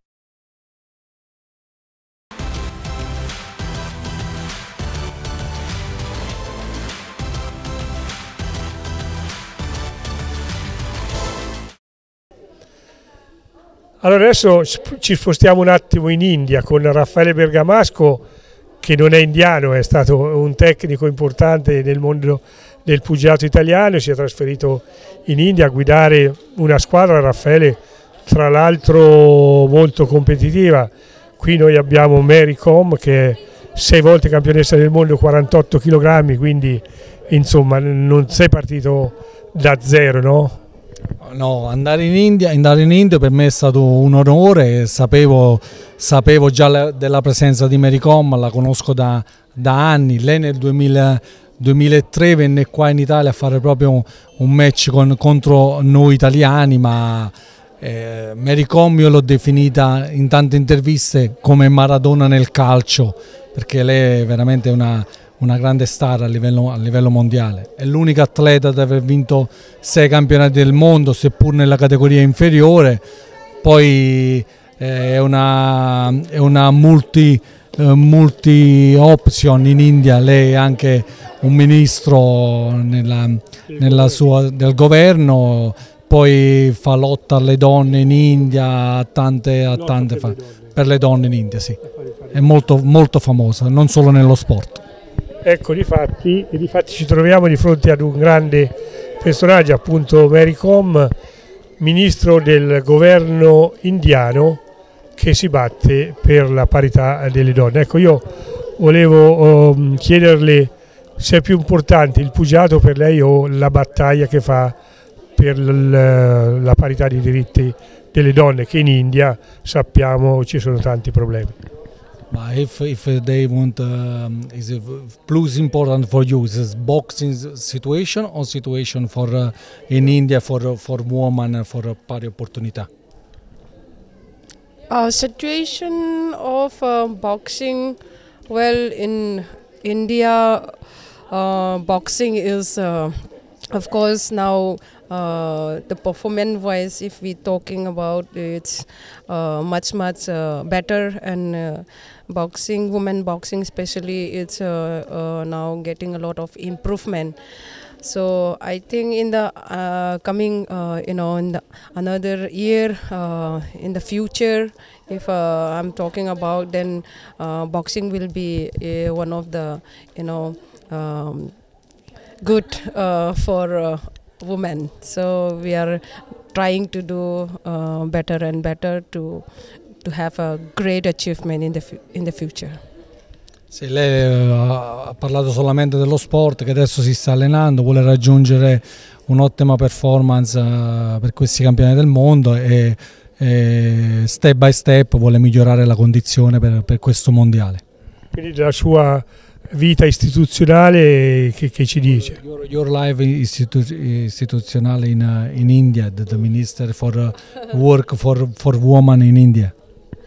Speaker 1: Allora adesso ci spostiamo un attimo in India con Raffaele Bergamasco, che non è indiano, è stato un tecnico importante nel mondo del pugilato italiano, si è trasferito in India a guidare una squadra, Raffaele, tra l'altro molto competitiva. Qui noi abbiamo Mary Com, che è sei volte campionessa del mondo, quarantotto chilogrammi, quindi insomma non sei partito da zero, no?
Speaker 21: No, andare in India, andare in India per me è stato un onore, sapevo, sapevo già la, della presenza di Mary Com, la conosco da, da anni. Lei nel duemila, duemilatré venne qua in Italia a fare proprio un, un match con, contro noi italiani, ma eh, Mary Com io l'ho definita in tante interviste come Maradona nel calcio, perché lei è veramente una... una grande star a livello, a livello mondiale. È l'unica atleta ad aver vinto sei campionati del mondo, seppur nella categoria inferiore. Poi eh, è una, è una multi, eh, multi option in India. Lei è anche un ministro nella, nella sua, del governo, poi fa lotta alle donne in India, a tante, a tante fa, per le donne in India, sì. È molto, molto famosa, non solo nello sport.
Speaker 1: Ecco, difatti, difatti ci troviamo di fronte ad un grande personaggio, appunto Mary Com, ministro del governo indiano, che si batte per la parità delle donne. Ecco, io volevo um, chiederle se è più importante il pugilato per lei o la battaglia che fa per l- la parità dei diritti delle donne, che in India sappiamo ci sono tanti problemi.
Speaker 21: But if if they want, um, is it plus important for you? Is it boxing situation or situation for uh, in India for for women for pari opportunità?
Speaker 22: Uh, situation of uh, boxing, well, in India, uh, boxing is uh, of course, now uh, the performance-wise, if we're talking about, it's uh, much much uh, better, and uh, boxing, women boxing especially, it's uh, uh, now getting a lot of improvement. So I think in the uh, coming, uh, you know, in the another year, uh, in the future, if uh, I'm talking about, then uh, boxing will be uh, one of the, you know, um, good uh, for uh, women. So we are trying to do uh, better and better to to have a great achievement in the in the future.
Speaker 21: Sì, lei ha parlato solamente dello sport, che adesso si sta allenando, vuole raggiungere un'ottima performance per questi campioni del mondo e, e step by step vuole migliorare la condizione per, per questo mondiale.
Speaker 1: Quindi la sua vita istituzionale che, che ci dice?
Speaker 21: Your, your life istitu istituzionale in, uh, in India, the, the Minister for uh, Work for, for Women in India.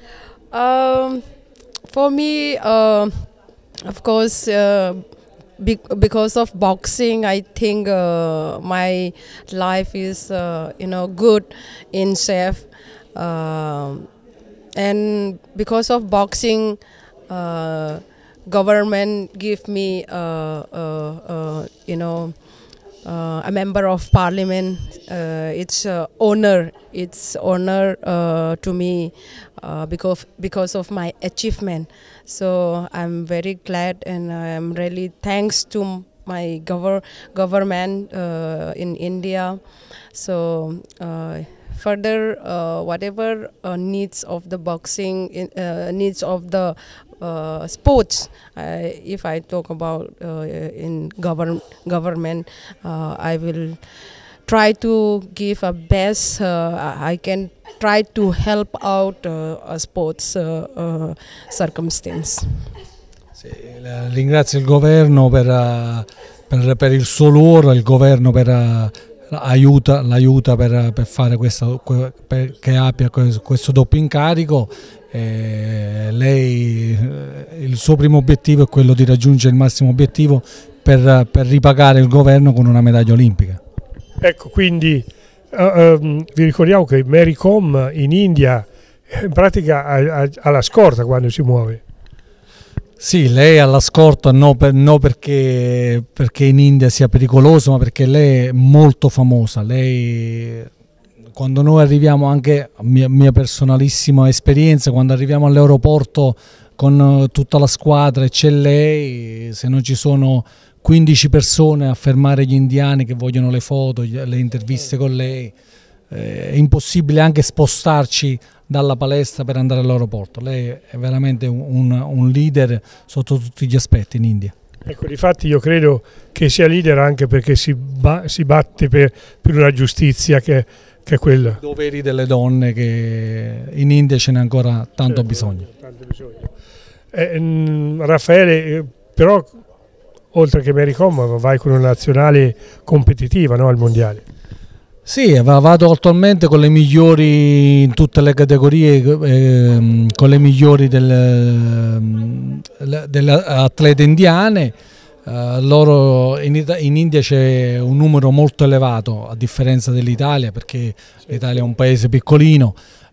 Speaker 22: Um, for me, uh, of course, uh, be because of boxing, I think uh, my life is, uh, you know, good in shape, uh, and because of boxing, uh, government give me, uh, uh, uh, you know, uh, a member of parliament. Uh, it's uh, honor. It's honor uh, to me uh, because because of my achievement. So I'm very glad, and I'm really thanks to my gover government uh, in India. So. Uh, Further, uh, whatever uh, needs of the boxing, in, uh, needs of the uh, sports, uh, if I talk about uh, in govern government, uh, I will try to give a best. Uh, I can try to help out uh, a sports uh, uh, circumstance.
Speaker 21: Sì, ringrazio il governo per, uh, per, per il suo lavoro, il governo per uh, aiuta, l'aiuta per, per fare questo, perché abbia questo doppio incarico. E lei, il suo primo obiettivo è quello di raggiungere il massimo obiettivo per, per ripagare il governo con una medaglia olimpica.
Speaker 1: Ecco, quindi uh, um, vi ricordiamo che Mary Com in India in pratica ha, ha, ha la scorta quando si muove.
Speaker 21: Sì, lei ha la scorta non per, no perché, perché in India sia pericoloso, ma perché lei è molto famosa. Lei, quando noi arriviamo, anche mia, mia personalissima esperienza, quando arriviamo all'aeroporto con tutta la squadra e c'è lei, se non ci sono quindici persone a fermare gli indiani che vogliono le foto, le interviste con lei, è impossibile anche spostarci dalla palestra per andare all'aeroporto. Lei è veramente un, un leader sotto tutti gli aspetti in India.
Speaker 1: Ecco, difatti io credo che sia leader anche perché si, ba si batte per, per una giustizia che, che è quella.
Speaker 21: I doveri delle donne, che in India ce n'è ancora tanto certo, bisogno. Tanto bisogno.
Speaker 1: Eh, mh, Raffaele, però oltre che Mary Com vai con una nazionale competitiva, no, al mondiale.
Speaker 21: Sì, vado attualmente con le migliori in tutte le categorie, eh, con le migliori delle, delle atlete indiane. Eh, loro in, in India c'è un numero molto elevato, a differenza dell'Italia, perché l'Italia è un paese piccolino,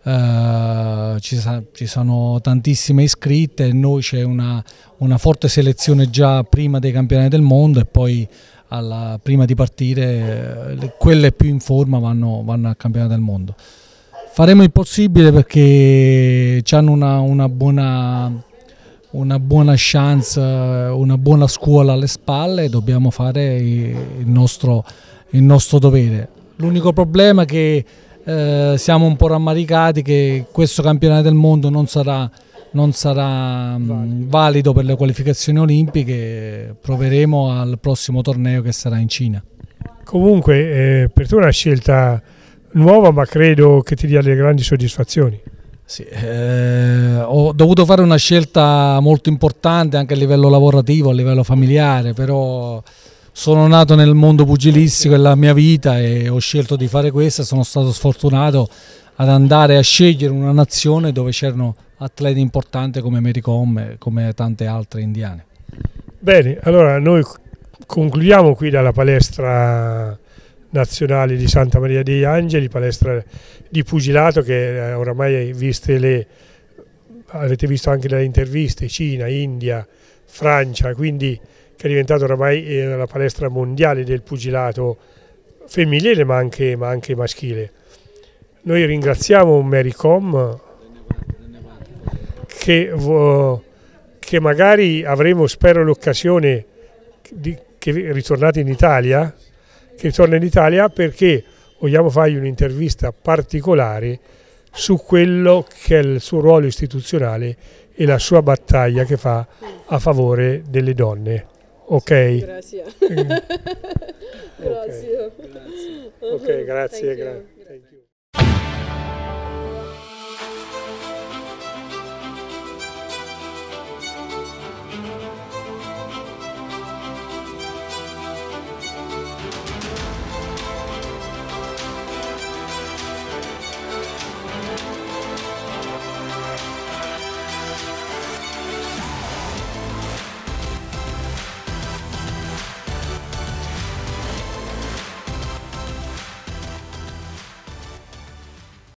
Speaker 21: eh, ci, ci sono tantissime iscritte e noi c'è una, una forte selezione già prima dei campionati del mondo e poi alla, prima di partire eh, quelle più in forma vanno, vanno al campionato del mondo. Faremo il possibile perché hanno una, una, buona, una buona chance, una buona scuola alle spalle e dobbiamo fare il nostro, il nostro dovere. L'unico problema è che eh, siamo un po' rammaricati che questo campionato del mondo non sarà non sarà mh, valido per le qualificazioni olimpiche. Proveremo al prossimo torneo che sarà in Cina.
Speaker 1: Comunque eh, per te è una scelta nuova, ma credo che ti dia delle grandi soddisfazioni.
Speaker 21: Sì, eh, ho dovuto fare una scelta molto importante anche a livello lavorativo, a livello familiare, però sono nato nel mondo pugilistico, è la mia vita e ho scelto di fare questo. Sono stato sfortunato ad andare a scegliere una nazione dove c'erano atleti importanti come Mary Com e come tante altre indiane.
Speaker 1: Bene, allora noi concludiamo qui dalla palestra nazionale di Santa Maria degli Angeli, palestra di pugilato che oramai viste le, avete visto anche dalle interviste, Cina, India, Francia, quindi che è diventata oramai la palestra mondiale del pugilato femminile ma anche, ma anche maschile. Noi ringraziamo Mary Com che, che magari avremo, spero, l'occasione di, che ritornate in Italia, che ritorna in Italia perché vogliamo fargli un'intervista particolare su quello che è il suo ruolo istituzionale e la sua battaglia che fa a favore delle donne. Ok?
Speaker 15: Grazie.
Speaker 1: Grazie. Ok, grazie. Grazie.